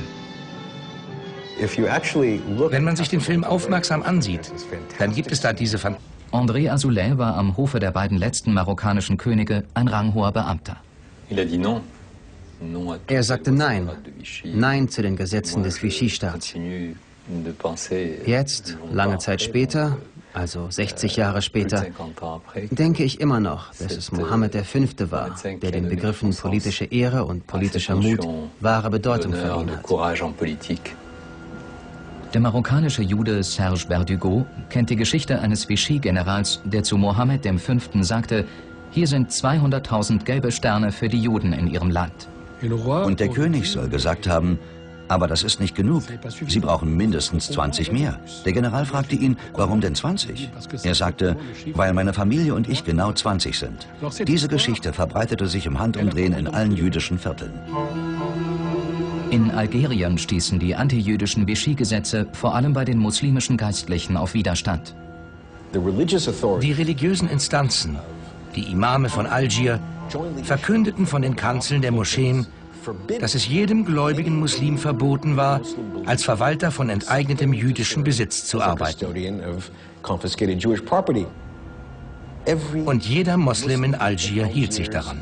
Wenn man sich den Film aufmerksam ansieht, dann gibt es da diese André Azoulay war am Hofe der beiden letzten marokkanischen Könige ein ranghoher Beamter. Er sagte Nein. Nein zu den Gesetzen des Vichy-Staats. Jetzt, lange Zeit später, also 60 Jahre später, denke ich immer noch, dass es Mohammed V. war, der den Begriffen politische Ehre und politischer Mut wahre Bedeutung verliehen hat. Der marokkanische Jude Serge Verdugo kennt die Geschichte eines Vichy-Generals, der zu Mohammed V. sagte, hier sind 200.000 gelbe Sterne für die Juden in ihrem Land. Und der König soll gesagt haben, aber das ist nicht genug. Sie brauchen mindestens 20 mehr. Der General fragte ihn, warum denn 20? Er sagte, weil meine Familie und ich genau 20 sind. Diese Geschichte verbreitete sich im Handumdrehen in allen jüdischen Vierteln. In Algerien stießen die antijüdischen Vichy-Gesetze vor allem bei den muslimischen Geistlichen auf Widerstand. Die religiösen Instanzen, die Imame von Algier, verkündeten von den Kanzeln der Moscheen, dass es jedem gläubigen Muslim verboten war, als Verwalter von enteignetem jüdischen Besitz zu arbeiten. Und jeder Moslem in Algier hielt sich daran.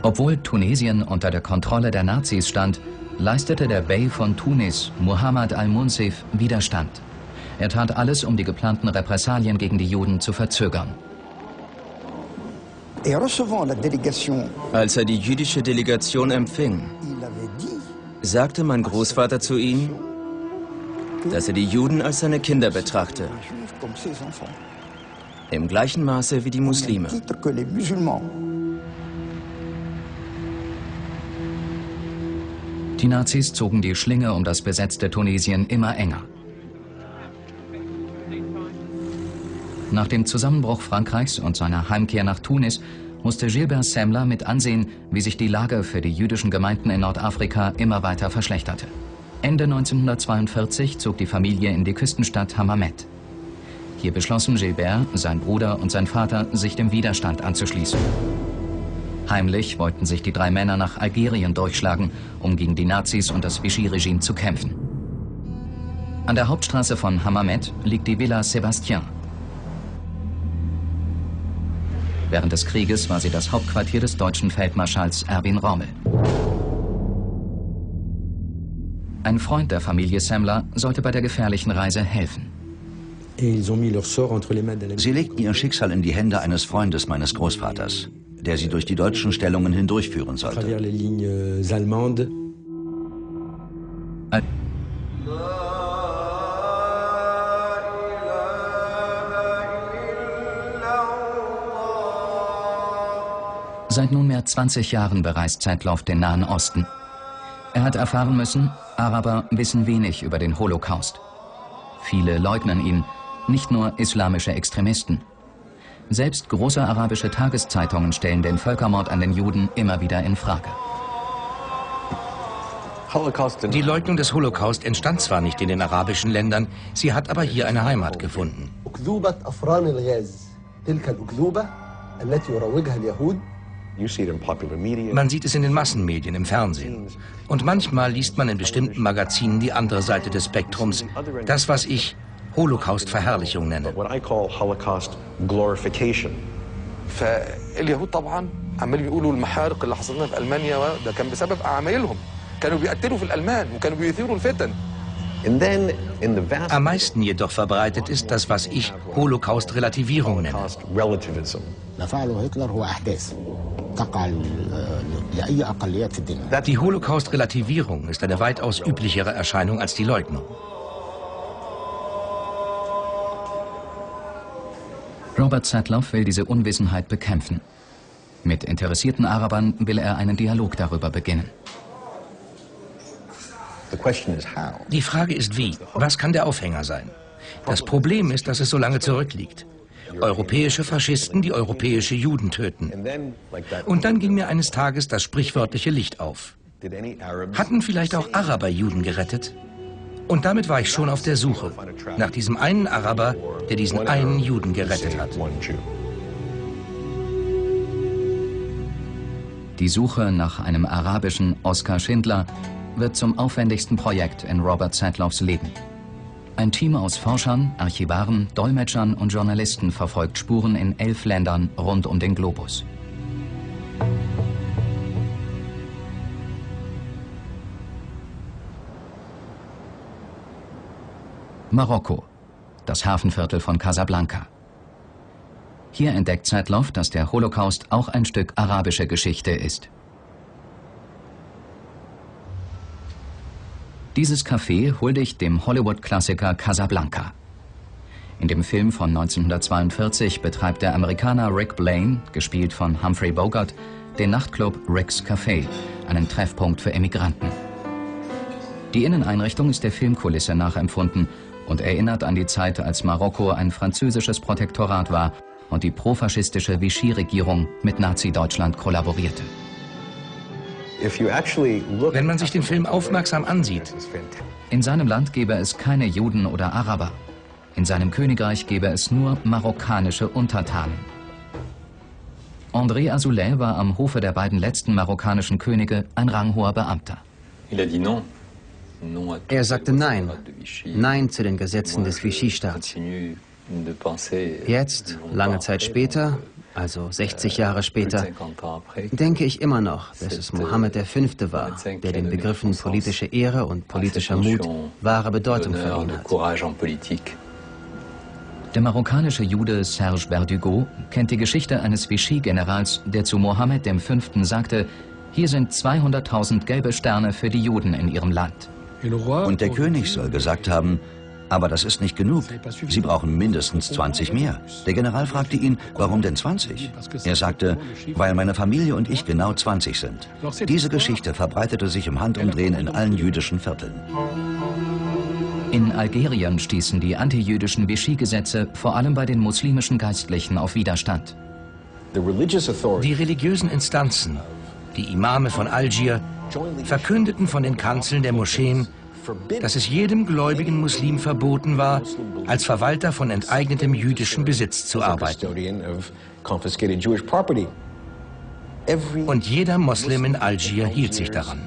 Obwohl Tunesien unter der Kontrolle der Nazis stand, leistete der Bey von Tunis, Muhammad al-Munsif, Widerstand. Er tat alles, um die geplanten Repressalien gegen die Juden zu verzögern. Als er die jüdische Delegation empfing, sagte mein Großvater zu ihm, dass er die Juden als seine Kinder betrachte. Im gleichen Maße wie die Muslime. Die Nazis zogen die Schlinge um das besetzte Tunesien immer enger. Nach dem Zusammenbruch Frankreichs und seiner Heimkehr nach Tunis musste Gilbert Semler mit ansehen, wie sich die Lage für die jüdischen Gemeinden in Nordafrika immer weiter verschlechterte. Ende 1942 zog die Familie in die Küstenstadt Hammamet. Hier beschlossen Gilbert, sein Bruder und sein Vater, sich dem Widerstand anzuschließen. Heimlich wollten sich die drei Männer nach Algerien durchschlagen, um gegen die Nazis und das Vichy-Regime zu kämpfen. An der Hauptstraße von Hammamet liegt die Villa Sébastien. Während des Krieges war sie das Hauptquartier des deutschen Feldmarschalls Erwin Rommel. Ein Freund der Familie Semler sollte bei der gefährlichen Reise helfen. Sie legten ihr Schicksal in die Hände eines Freundes meines Großvaters, der sie durch die deutschen Stellungen hindurchführen sollte. Seit nunmehr 20 Jahren bereist Zaitlow den Nahen Osten. Er hat erfahren müssen, Araber wissen wenig über den Holocaust. Viele leugnen ihn, nicht nur islamische Extremisten. Selbst große arabische Tageszeitungen stellen den Völkermord an den Juden immer wieder in Frage. Die Leugnung des Holocaust entstand zwar nicht in den arabischen Ländern, sie hat aber hier eine Heimat gefunden. Man sieht es in den Massenmedien, im Fernsehen. Und manchmal liest man in bestimmten Magazinen die andere Seite des Spektrums. Das, was ich Holocaust-Verherrlichung nenne. فاليهود طبعا عمالين بيقولوا المحارق اللي حصلنا في ألمانيا ده كان بسبب أعمالهم. كانوا بيقتلوا في الألمان وكانوا بيثيروا الفتن. Am meisten jedoch verbreitet ist das, was ich Holocaust-Relativierung nenne. Die Holocaust-Relativierung ist eine weitaus üblichere Erscheinung als die Leugnung. Robert Zaitlow will diese Unwissenheit bekämpfen. Mit interessierten Arabern will er einen Dialog darüber beginnen. Die Frage ist wie. Was kann der Aufhänger sein? Das Problem ist, dass es so lange zurückliegt. Europäische Faschisten, die europäische Juden töten. Und dann ging mir eines Tages das sprichwörtliche Licht auf. Hatten vielleicht auch Araber Juden gerettet? Und damit war ich schon auf der Suche nach diesem einen Araber, der diesen einen Juden gerettet hat. Die Suche nach einem arabischen Oskar Schindler wird zum aufwendigsten Projekt in Robert Zaitlows Leben. Ein Team aus Forschern, Archivaren, Dolmetschern und Journalisten verfolgt Spuren in 11 Ländern rund um den Globus. Marokko, das Hafenviertel von Casablanca. Hier entdeckt Zaitlow, dass der Holocaust auch ein Stück arabische Geschichte ist. Dieses Café huldigt dem Hollywood-Klassiker Casablanca. In dem Film von 1942 betreibt der Amerikaner Rick Blaine, gespielt von Humphrey Bogart, den Nachtclub Rick's Café, einen Treffpunkt für Emigranten. Die Inneneinrichtung ist der Filmkulisse nachempfunden und erinnert an die Zeit, als Marokko ein französisches Protektorat war und die profaschistische Vichy-Regierung mit Nazi-Deutschland kollaborierte. Wenn man sich den Film aufmerksam ansieht, in seinem Land gäbe es keine Juden oder Araber. In seinem Königreich gäbe es nur marokkanische Untertanen. André Azoulay war am Hofe der beiden letzten marokkanischen Könige ein ranghoher Beamter. Er sagte Nein. Nein zu den Gesetzen des Vichy-Staats. Jetzt, lange Zeit später, also 60 Jahre später, denke ich immer noch, dass es Mohammed V. war, der den Begriffen politische Ehre und politischer Mut wahre Bedeutung verliehen hat. Der marokkanische Jude Serge Verdugo kennt die Geschichte eines Vichy-Generals, der zu Mohammed V. sagte, hier sind 200.000 gelbe Sterne für die Juden in ihrem Land. Und der König soll gesagt haben, aber das ist nicht genug. Sie brauchen mindestens 20 mehr. Der General fragte ihn, warum denn 20? Er sagte, weil meine Familie und ich genau 20 sind. Diese Geschichte verbreitete sich im Handumdrehen in allen jüdischen Vierteln. In Algerien stießen die antijüdischen Vichy-Gesetze vor allem bei den muslimischen Geistlichen auf Widerstand. Die religiösen Instanzen, die Imame von Algier, verkündeten von den Kanzeln der Moscheen, dass es jedem gläubigen Muslim verboten war, als Verwalter von enteignetem jüdischem Besitz zu arbeiten. Und jeder Moslem in Algier hielt sich daran.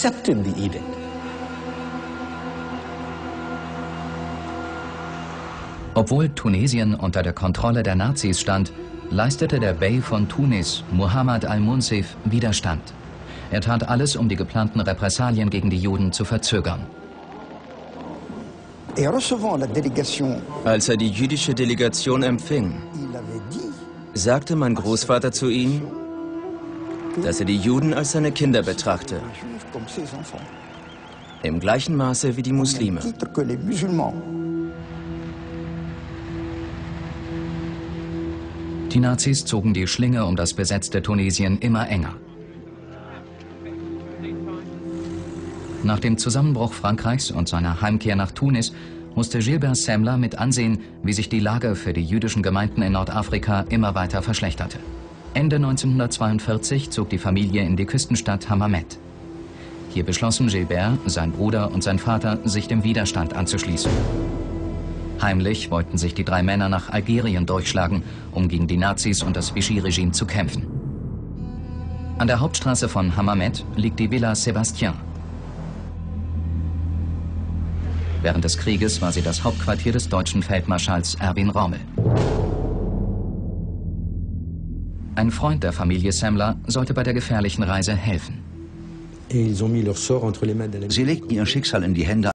Obwohl Tunesien unter der Kontrolle der Nazis stand, leistete der Bey von Tunis, Muhammad al-Munsif, Widerstand. Er tat alles, um die geplanten Repressalien gegen die Juden zu verzögern. Als er die jüdische Delegation empfing, sagte mein Großvater zu ihm, dass er die Juden als seine Kinder betrachte, im gleichen Maße wie die Muslime. Die Nazis zogen die Schlinge um das besetzte Tunesien immer enger. Nach dem Zusammenbruch Frankreichs und seiner Heimkehr nach Tunis musste Gilbert Semler mit ansehen, wie sich die Lage für die jüdischen Gemeinden in Nordafrika immer weiter verschlechterte. Ende 1942 zog die Familie in die Küstenstadt Hammamet. Hier beschlossen Gilbert, sein Bruder und sein Vater, sich dem Widerstand anzuschließen. Heimlich wollten sich die drei Männer nach Algerien durchschlagen, um gegen die Nazis und das Vichy-Regime zu kämpfen. An der Hauptstraße von Hammamet liegt die Villa Sébastien. Während des Krieges war sie das Hauptquartier des deutschen Feldmarschalls Erwin Rommel. Ein Freund der Familie Semler sollte bei der gefährlichen Reise helfen. Sie legten ihr Schicksal in die Hände